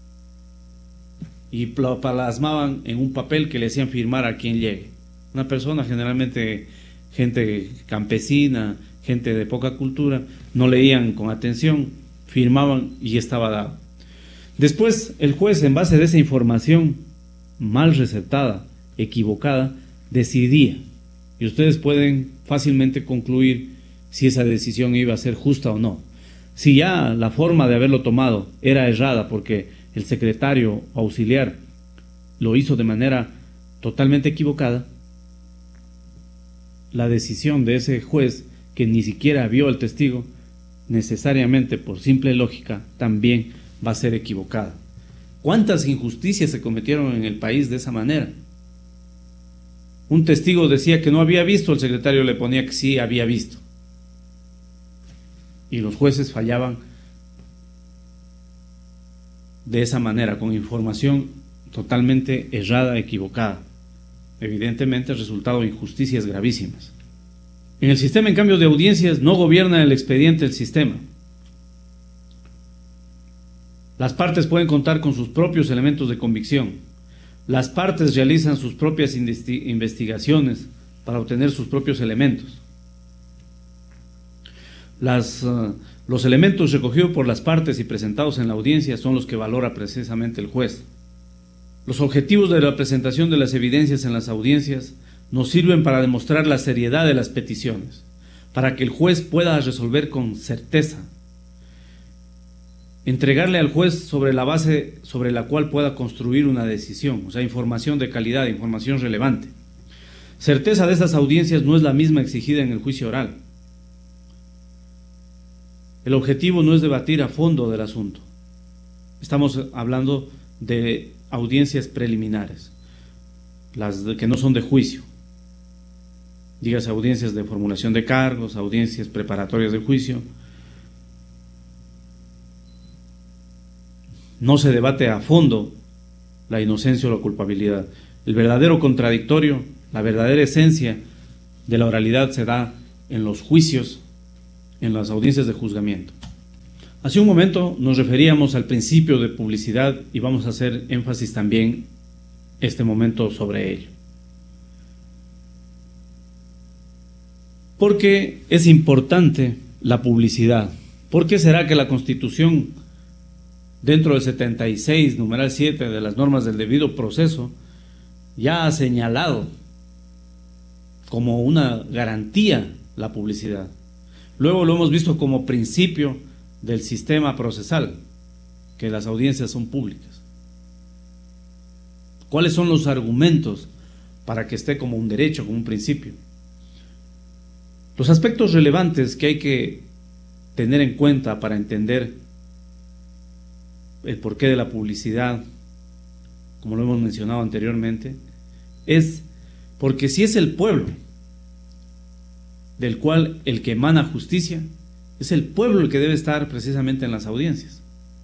Y lo plasmaban en un papel que le hacían firmar a quien llegue. Una persona, generalmente gente campesina, gente de poca cultura, no leían con atención firmaban y estaba dado. Después el juez, en base de esa información mal receptada, equivocada, decidía. Y ustedes pueden fácilmente concluir si esa decisión iba a ser justa o no. Si ya la forma de haberlo tomado era errada porque el secretario auxiliar lo hizo de manera totalmente equivocada, la decisión de ese juez, que ni siquiera vio al testigo, necesariamente por simple lógica también va a ser equivocada. ¿Cuántas injusticias se cometieron en el país de esa manera? Un testigo decía que no había visto, el secretario le ponía que sí había visto. Y los jueces fallaban de esa manera, con información totalmente errada, equivocada. Evidentemente el resultado de injusticias gravísimas. En el sistema, en cambio, de audiencias, no gobierna el expediente del sistema. Las partes pueden contar con sus propios elementos de convicción. Las partes realizan sus propias investigaciones para obtener sus propios elementos. Las, uh, los elementos recogidos por las partes y presentados en la audiencia son los que valora precisamente el juez. Los objetivos de la presentación de las evidencias en las audiencias nos sirven para demostrar la seriedad de las peticiones, para que el juez pueda resolver con certeza, entregarle al juez sobre la base sobre la cual pueda construir una decisión, o sea, información de calidad, información relevante. Certeza de estas audiencias no es la misma exigida en el juicio oral. El objetivo no es debatir a fondo del asunto. Estamos hablando de audiencias preliminares, las que no son de juicio. Dígase audiencias de formulación de cargos, audiencias preparatorias del juicio. No se debate a fondo la inocencia o la culpabilidad. El verdadero contradictorio, la verdadera esencia de la oralidad se da en los juicios, en las audiencias de juzgamiento. Hace un momento nos referíamos al principio de publicidad y vamos a hacer énfasis también este momento sobre ello. ¿Por qué es importante la publicidad? ¿Por qué será que la Constitución, dentro del setenta y seis, numeral siete de las normas del debido proceso, ya ha señalado como una garantía la publicidad? Luego lo hemos visto como principio del sistema procesal, que las audiencias son públicas. ¿Cuáles son los argumentos para que esté como un derecho, como un principio? Los aspectos relevantes que hay que tener en cuenta para entender el porqué de la publicidad, como lo hemos mencionado anteriormente, es porque si es el pueblo del cual el que emana justicia, es el pueblo el que debe estar precisamente en las audiencias.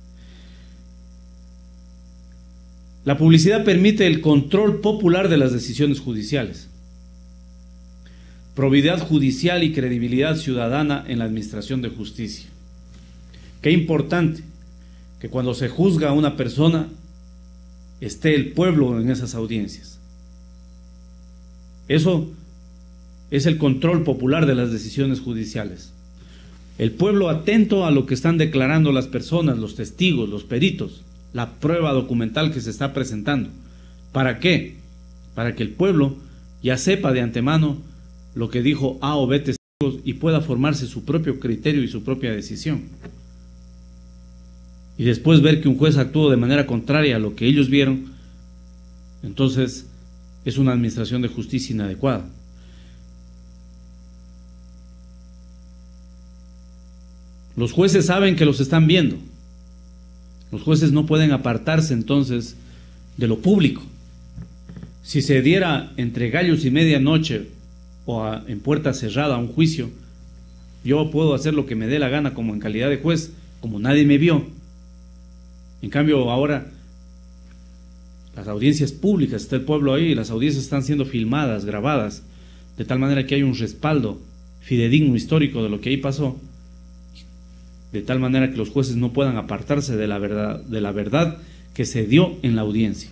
La publicidad permite el control popular de las decisiones judiciales, probidad judicial y credibilidad ciudadana en la administración de justicia. Qué importante que cuando se juzga a una persona esté el pueblo en esas audiencias. Eso es el control popular de las decisiones judiciales. El pueblo atento a lo que están declarando las personas, los testigos, los peritos, la prueba documental que se está presentando. ¿Para qué? Para que el pueblo ya sepa de antemano lo que dijo A o B testigos y pueda formarse su propio criterio y su propia decisión. Y después ver que un juez actuó de manera contraria a lo que ellos vieron, entonces es una administración de justicia inadecuada. Los jueces saben que los están viendo. Los jueces no pueden apartarse entonces de lo público. Si se diera entre gallos y medianoche o a, en puerta cerrada un juicio, yo puedo hacer lo que me dé la gana como en calidad de juez, como nadie me vio. En cambio ahora las audiencias públicas, está el pueblo ahí, las audiencias están siendo filmadas, grabadas, de tal manera que hay un respaldo fidedigno histórico de lo que ahí pasó, de tal manera que los jueces no puedan apartarse de la verdad, de la verdad que se dio en la audiencia.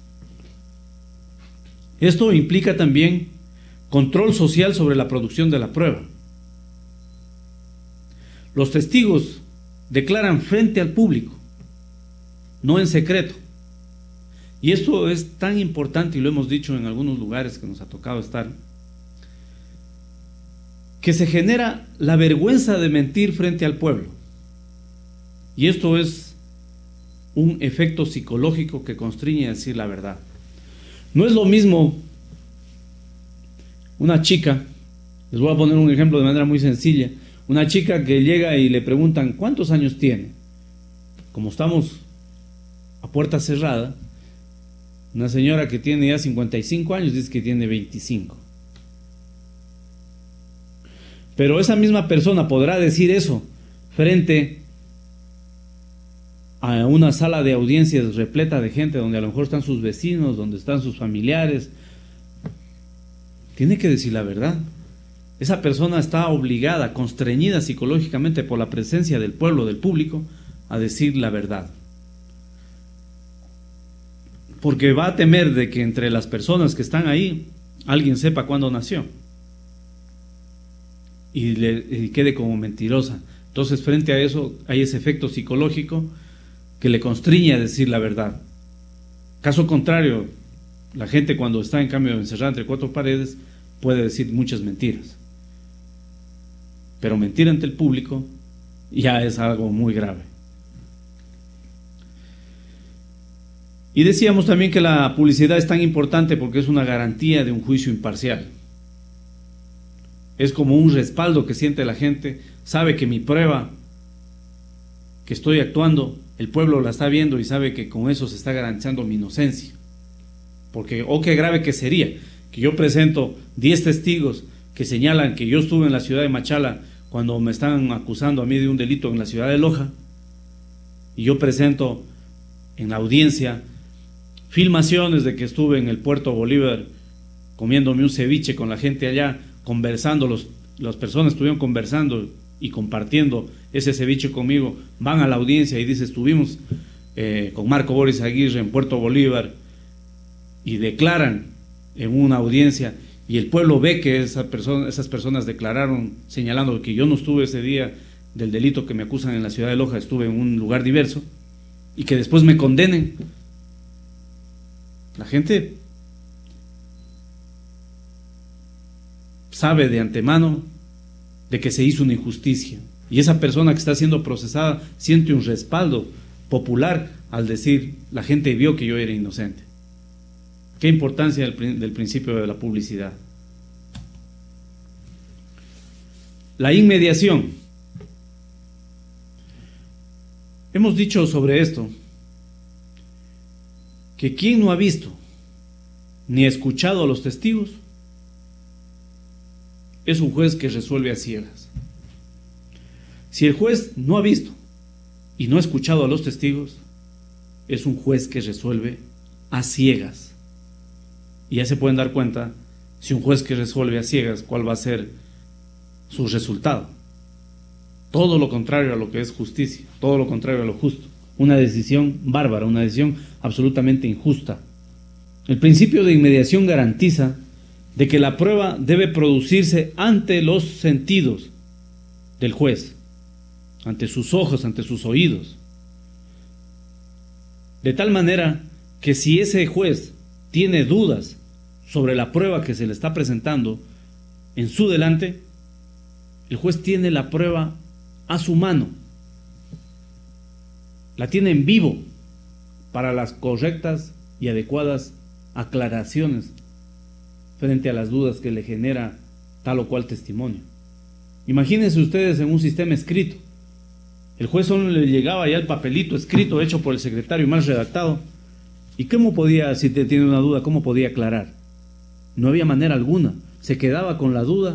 Esto implica también control social sobre la producción de la prueba. Los testigos declaran frente al público, no en secreto. Y esto es tan importante, y lo hemos dicho en algunos lugares que nos ha tocado estar, que se genera la vergüenza de mentir frente al pueblo. Y esto es un efecto psicológico que constriñe a decir la verdad. No es lo mismo una chica, les voy a poner un ejemplo de manera muy sencilla, una chica que llega y le preguntan ¿cuántos años tiene? Como estamos a puerta cerrada, una señora que tiene ya cincuenta y cinco años dice que tiene veinticinco. Pero esa misma persona podrá decir eso frente a una sala de audiencias repleta de gente, donde a lo mejor están sus vecinos, donde están sus familiares. Tiene que decir la verdad. Esa persona está obligada, constreñida psicológicamente por la presencia del pueblo, del público, a decir la verdad. Porque va a temer de que entre las personas que están ahí, alguien sepa cuándo nació y le y quede como mentirosa. Entonces, frente a eso, hay ese efecto psicológico que le constriñe a decir la verdad. Caso contrario, la gente cuando está en cambio encerrada entre cuatro paredes puede decir muchas mentiras. Pero mentir ante el público ya es algo muy grave. Y decíamos también que la publicidad es tan importante porque es una garantía de un juicio imparcial. Es como un respaldo que siente la gente, sabe que mi prueba, que estoy actuando, el pueblo la está viendo y sabe que con eso se está garantizando mi inocencia. Porque, oh, qué grave que sería que yo presento diez testigos que señalan que yo estuve en la ciudad de Machala cuando me están acusando a mí de un delito en la ciudad de Loja, y yo presento en la audiencia filmaciones de que estuve en el Puerto Bolívar comiéndome un ceviche con la gente allá, conversando, los, las personas estuvieron conversando y compartiendo ese ceviche conmigo, van a la audiencia y dicen estuvimos eh, con Marco Boris Aguirre en Puerto Bolívar, y declaran en una audiencia y el pueblo ve que esa persona, esas personas declararon señalando que yo no estuve ese día del delito que me acusan en la ciudad de Loja, estuve en un lugar diverso, y que después me condenen. La gente sabe de antemano de que se hizo una injusticia, y esa persona que está siendo procesada siente un respaldo popular al decir la gente vio que yo era inocente. Qué importancia del, del principio de la publicidad. La inmediación. Hemos dicho sobre esto que quien no ha visto ni escuchado a los testigos es un juez que resuelve a ciegas. Si el juez no ha visto y no ha escuchado a los testigos, es un juez que resuelve a ciegas. Y ya se pueden dar cuenta, si un juez que resuelve a ciegas, cuál va a ser su resultado. Todo lo contrario a lo que es justicia, todo lo contrario a lo justo. Una decisión bárbara, una decisión absolutamente injusta. El principio de inmediación garantiza de que la prueba debe producirse ante los sentidos del juez, ante sus ojos, ante sus oídos. De tal manera que si ese juez tiene dudas sobre la prueba que se le está presentando en su delante, el juez tiene la prueba a su mano, la tiene en vivo para las correctas y adecuadas aclaraciones frente a las dudas que le genera tal o cual testimonio. Imagínense ustedes en un sistema escrito, el juez solo le llegaba ya el papelito escrito hecho por el secretario mal redactado, y cómo podía, si te tiene una duda, cómo podía aclarar. No había manera alguna, se quedaba con la duda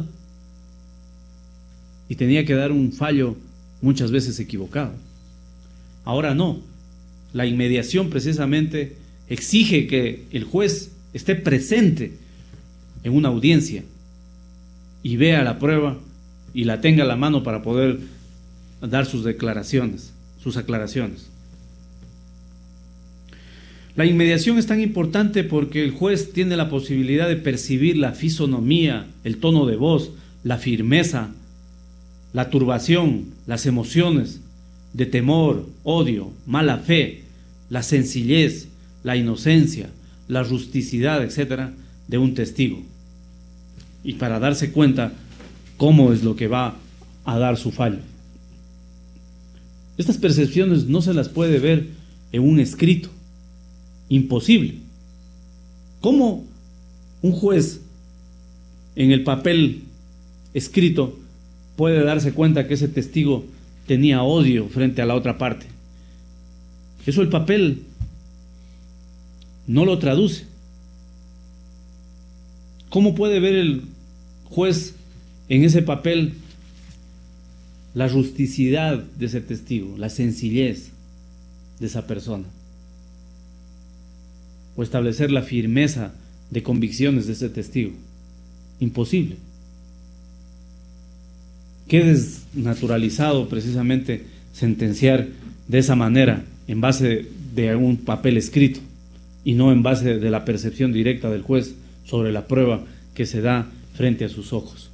y tenía que dar un fallo muchas veces equivocado. Ahora no, la inmediación precisamente exige que el juez esté presente en una audiencia y vea la prueba y la tenga a la mano para poder dar sus declaraciones, sus aclaraciones. La inmediación es tan importante porque el juez tiene la posibilidad de percibir la fisonomía, el tono de voz, la firmeza, la turbación, las emociones de temor, odio, mala fe, la sencillez, la inocencia, la rusticidad, etcétera, de un testigo. Y para darse cuenta cómo es lo que va a dar su fallo. Estas percepciones no se las puede ver en un escrito. Imposible. ¿Cómo un juez en el papel escrito puede darse cuenta que ese testigo tenía odio frente a la otra parte? Eso el papel no lo traduce. ¿Cómo puede ver el juez en ese papel la rusticidad de ese testigo, la sencillez de esa persona? O establecer la firmeza de convicciones de ese testigo. Imposible. Qué desnaturalizado precisamente sentenciar de esa manera en base de un papel escrito y no en base de la percepción directa del juez sobre la prueba que se da frente a sus ojos.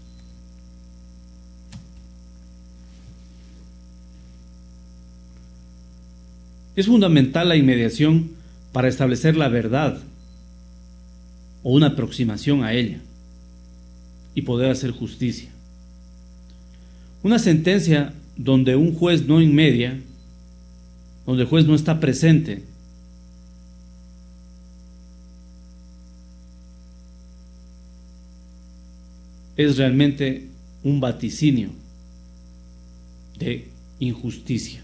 Es fundamental la inmediación para establecer la verdad o una aproximación a ella y poder hacer justicia. Una sentencia donde un juez no inmedia, donde el juez no está presente, es realmente un vaticinio de injusticia.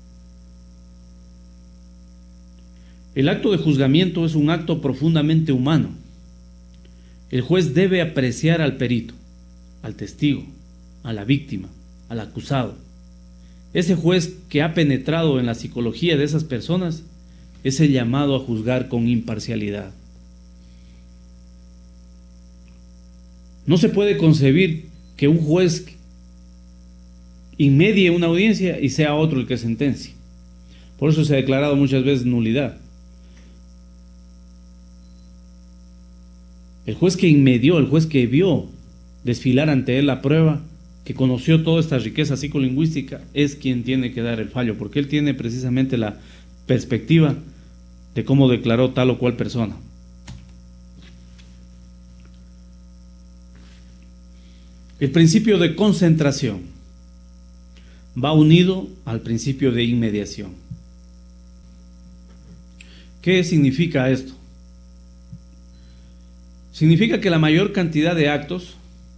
El acto de juzgamiento es un acto profundamente humano. El juez debe apreciar al perito, al testigo, a la víctima, al acusado. Ese juez que ha penetrado en la psicología de esas personas es el llamado a juzgar con imparcialidad. No se puede concebir que un juez inmedie una audiencia y sea otro el que sentencie. Por eso se ha declarado muchas veces nulidad. El juez que inmedió, el juez que vio desfilar ante él la prueba, que conoció toda esta riqueza psicolingüística, es quien tiene que dar el fallo, porque él tiene precisamente la perspectiva de cómo declaró tal o cual persona. El principio de concentración va unido al principio de inmediación. ¿Qué significa esto? Significa que la mayor cantidad de actos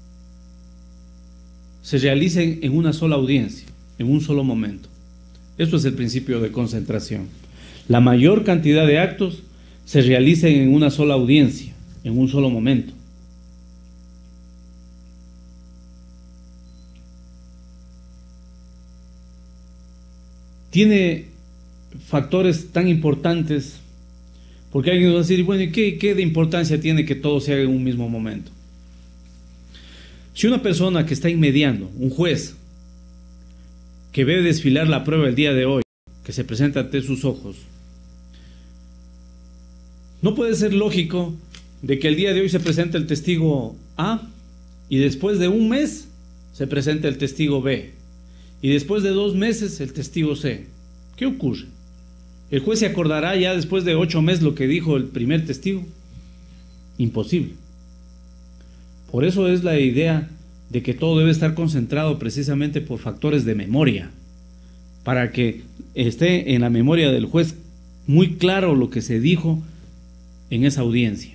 se realicen en una sola audiencia, en un solo momento. Esto es el principio de concentración. La mayor cantidad de actos se realicen en una sola audiencia, en un solo momento. Tiene factores tan importantes, porque alguien va a decir, bueno, ¿y qué, qué de importancia tiene que todo se haga en un mismo momento? Si una persona que está inmediando, un juez, que ve desfilar la prueba el día de hoy, que se presenta ante sus ojos, no puede ser lógico de que el día de hoy se presente el testigo A y después de un mes se presente el testigo B y después de dos meses el testigo C. ¿Qué ocurre? ¿El juez se acordará ya después de ocho meses lo que dijo el primer testigo? Imposible. Por eso es la idea de que todo debe estar concentrado precisamente por factores de memoria, para que esté en la memoria del juez muy claro lo que se dijo en esa audiencia.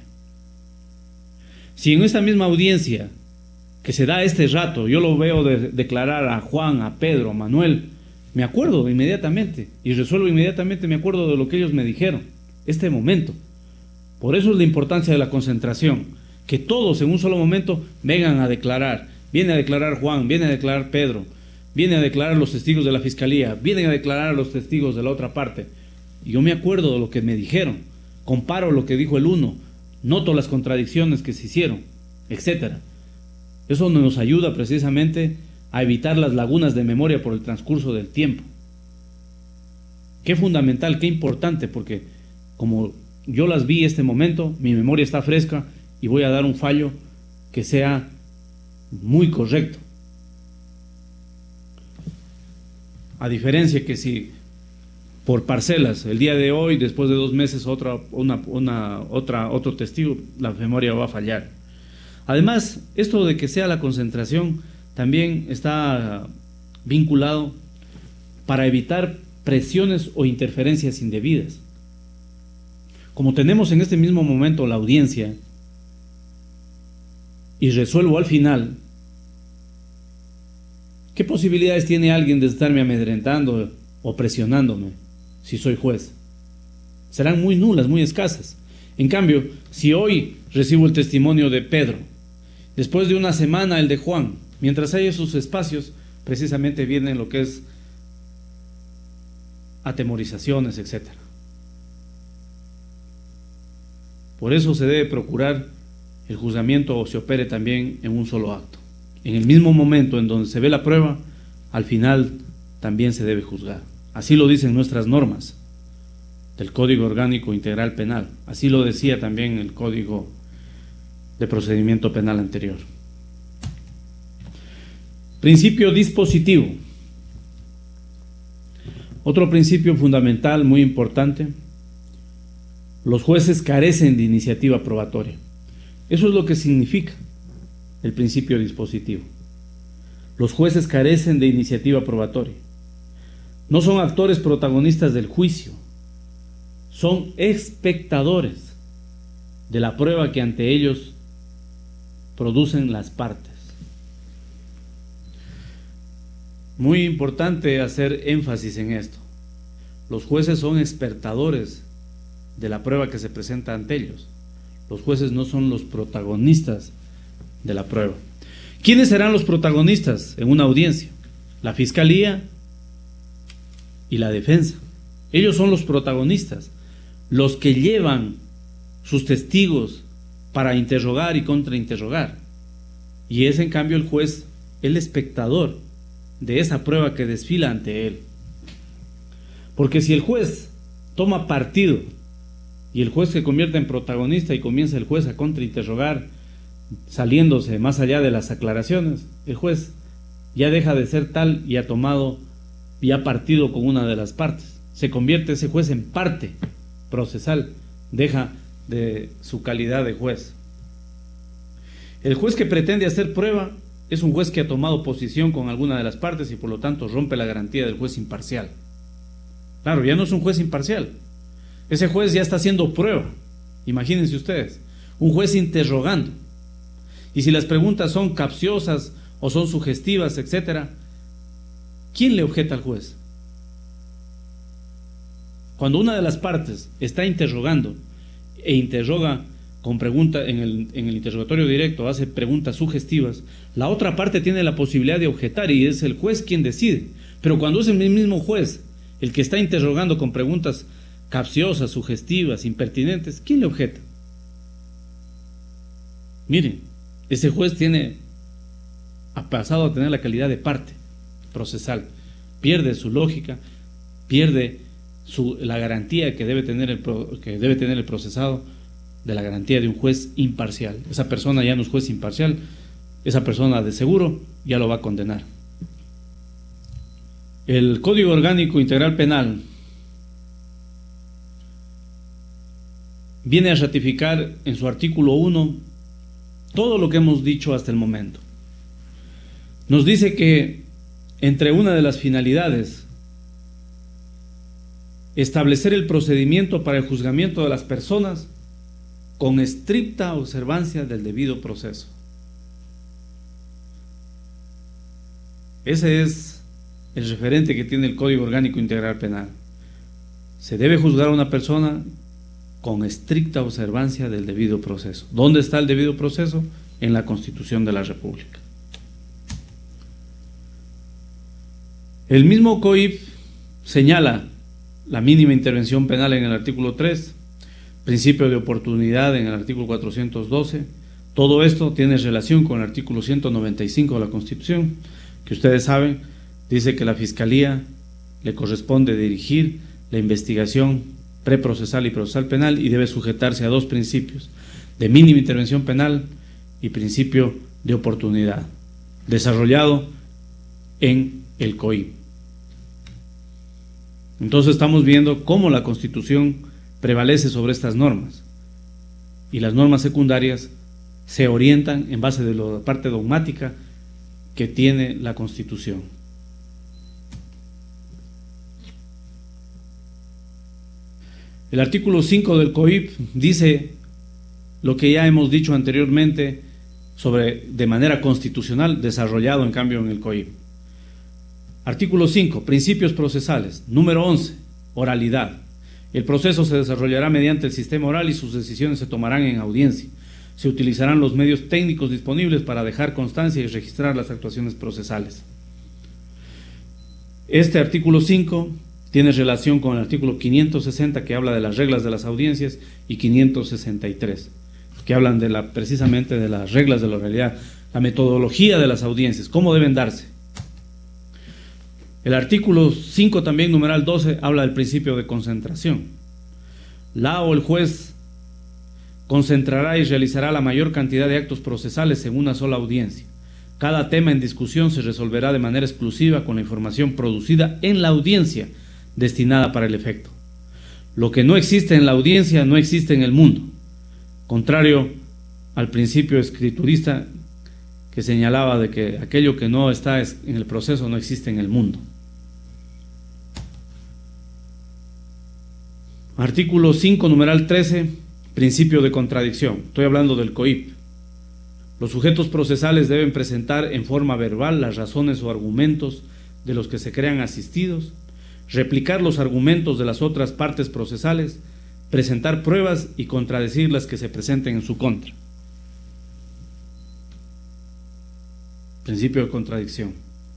Si en esa misma audiencia que se da este rato, yo lo veo de declarar a Juan, a Pedro, a Manuel, me acuerdo inmediatamente y resuelvo inmediatamente, me acuerdo de lo que ellos me dijeron, este momento. Por eso es la importancia de la concentración, que todos en un solo momento vengan a declarar. Viene a declarar Juan, viene a declarar Pedro, viene a declarar los testigos de la fiscalía, vienen a declarar los testigos de la otra parte. Y yo me acuerdo de lo que me dijeron, comparo lo que dijo el uno, noto las contradicciones que se hicieron, etcétera. Eso nos ayuda precisamente a evitar las lagunas de memoria por el transcurso del tiempo. Qué fundamental, qué importante, porque como yo las vi este momento, mi memoria está fresca y voy a dar un fallo que sea muy correcto. A diferencia que si por parcelas, el día de hoy, después de dos meses, otra, una, una, otra, otro testigo, la memoria va a fallar. Además, esto de que sea la concentración también está vinculado para evitar presiones o interferencias indebidas. Como tenemos en este mismo momento la audiencia y resuelvo al final, ¿qué posibilidades tiene alguien de estarme amedrentando o presionándome si soy juez? Serán muy nulas, muy escasas. En cambio, si hoy recibo el testimonio de Pedro, después de una semana el de Juan, mientras hay esos espacios, precisamente vienen lo que es atemorizaciones, etcétera. Por eso se debe procurar el juzgamiento o se opere también en un solo acto. En el mismo momento en donde se ve la prueba, al final también se debe juzgar. Así lo dicen nuestras normas del Código Orgánico Integral Penal. Así lo decía también el Código de Procedimiento Penal anterior. Principio dispositivo. Otro principio fundamental muy importante: los jueces carecen de iniciativa probatoria. Eso es lo que significa el principio dispositivo. Los jueces carecen de iniciativa probatoria. No son actores protagonistas del juicio, son espectadores de la prueba que ante ellos producen las partes. Muy importante hacer énfasis en esto. Los jueces son espectadores de la prueba que se presenta ante ellos. Los jueces no son los protagonistas de la prueba. ¿Quiénes serán los protagonistas en una audiencia? La fiscalía y la defensa. Ellos son los protagonistas, los que llevan sus testigos para interrogar y contrainterrogar. Y es en cambio el juez el espectador de esa prueba que desfila ante él. Porque si el juez toma partido y el juez se convierte en protagonista y comienza el juez a contrainterrogar, saliéndose más allá de las aclaraciones, el juez ya deja de ser tal y ha tomado y ha partido con una de las partes. Se convierte ese juez en parte procesal, deja de su calidad de juez. El juez que pretende hacer prueba es un juez que ha tomado posición con alguna de las partes y por lo tanto rompe la garantía del juez imparcial. Claro, ya no es un juez imparcial. Ese juez ya está haciendo prueba. Imagínense ustedes, un juez interrogando. Y si las preguntas son capciosas o son sugestivas, etcétera, ¿quién le objeta al juez? Cuando una de las partes está interrogando e interroga con pregunta en el, en el interrogatorio directo, hace preguntas sugestivas, la otra parte tiene la posibilidad de objetar y es el juez quien decide. Pero cuando es el mismo juez el que está interrogando con preguntas capciosas, sugestivas, impertinentes, ¿quién le objeta? Miren, ese juez tiene, ha pasado a tener la calidad de parte procesal, pierde su lógica, pierde su, la garantía que debe tener el, que debe tener el procesado, de la garantía de un juez imparcial. Esa persona ya no es juez imparcial, esa persona de seguro ya lo va a condenar. El Código Orgánico Integral Penal viene a ratificar en su artículo uno todo lo que hemos dicho hasta el momento. Nos dice que entre una de las finalidades, establecer el procedimiento para el juzgamiento de las personas con estricta observancia del debido proceso. Ese es el referente que tiene el Código Orgánico Integral Penal. Se debe juzgar a una persona con estricta observancia del debido proceso. ¿Dónde está el debido proceso? En la Constitución de la República. El mismo C O I P señala la mínima intervención penal en el artículo tres, principio de oportunidad en el artículo cuatrocientos doce. Todo esto tiene relación con el artículo ciento noventa y cinco de la Constitución, que ustedes saben, dice que la Fiscalía le corresponde dirigir la investigación preprocesal y procesal penal y debe sujetarse a dos principios, de mínima intervención penal y principio de oportunidad, desarrollado en el C O I P. Entonces estamos viendo cómo la Constitución prevalece sobre estas normas y las normas secundarias se orientan en base de la parte dogmática que tiene la Constitución. El artículo cinco del C O I P dice lo que ya hemos dicho anteriormente sobre de manera constitucional, desarrollado en cambio en el C O I P. Artículo cinco, principios procesales. Número once, oralidad. El proceso se desarrollará mediante el sistema oral y sus decisiones se tomarán en audiencia. Se utilizarán los medios técnicos disponibles para dejar constancia y registrar las actuaciones procesales. Este artículo cinco tiene relación con el artículo quinientos sesenta, que habla de las reglas de las audiencias, y quinientos sesenta y tres, que hablan de la, precisamente de las reglas de la oralidad, la metodología de las audiencias, cómo deben darse. El artículo cinco, también numeral doce, habla del principio de concentración. La o el juez concentrará y realizará la mayor cantidad de actos procesales en una sola audiencia. Cada tema en discusión se resolverá de manera exclusiva con la información producida en la audiencia destinada para el efecto. Lo que no existe en la audiencia no existe en el mundo, contrario al principio escriturista que señalaba de que aquello que no está en el proceso no existe en el mundo. Artículo cinco, numeral trece, principio de contradicción. Estoy hablando del C O I P. Los sujetos procesales deben presentar en forma verbal las razones o argumentos de los que se crean asistidos, replicar los argumentos de las otras partes procesales, presentar pruebas y contradecir las que se presenten en su contra. Principio de contradicción.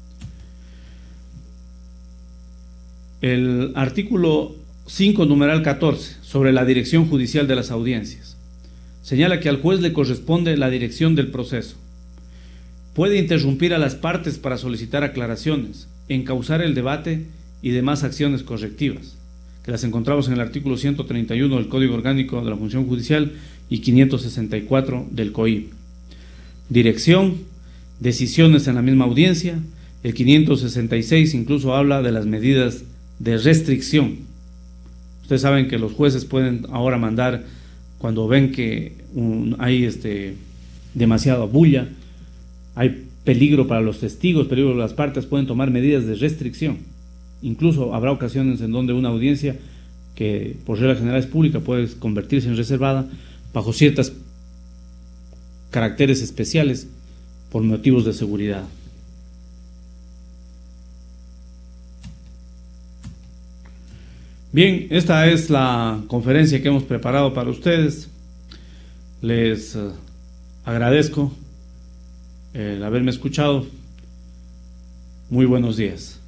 El artículo cinco, numeral catorce, sobre la dirección judicial de las audiencias. Señala que al juez le corresponde la dirección del proceso. Puede interrumpir a las partes para solicitar aclaraciones, encauzar el debate y demás acciones correctivas, que las encontramos en el artículo ciento treinta y uno del Código Orgánico de la Función Judicial y quinientos sesenta y cuatro del C O I P. Dirección, decisiones en la misma audiencia. El quinientos sesenta y seis incluso habla de las medidas de restricción. Ustedes saben que los jueces pueden ahora mandar, cuando ven que un, hay este, demasiada bulla, hay peligro para los testigos, peligro para las partes, pueden tomar medidas de restricción. Incluso habrá ocasiones en donde una audiencia, que por regla general es pública, puede convertirse en reservada bajo ciertos caracteres especiales por motivos de seguridad. Bien, esta es la conferencia que hemos preparado para ustedes. Les uh, agradezco el haberme escuchado. Muy buenos días.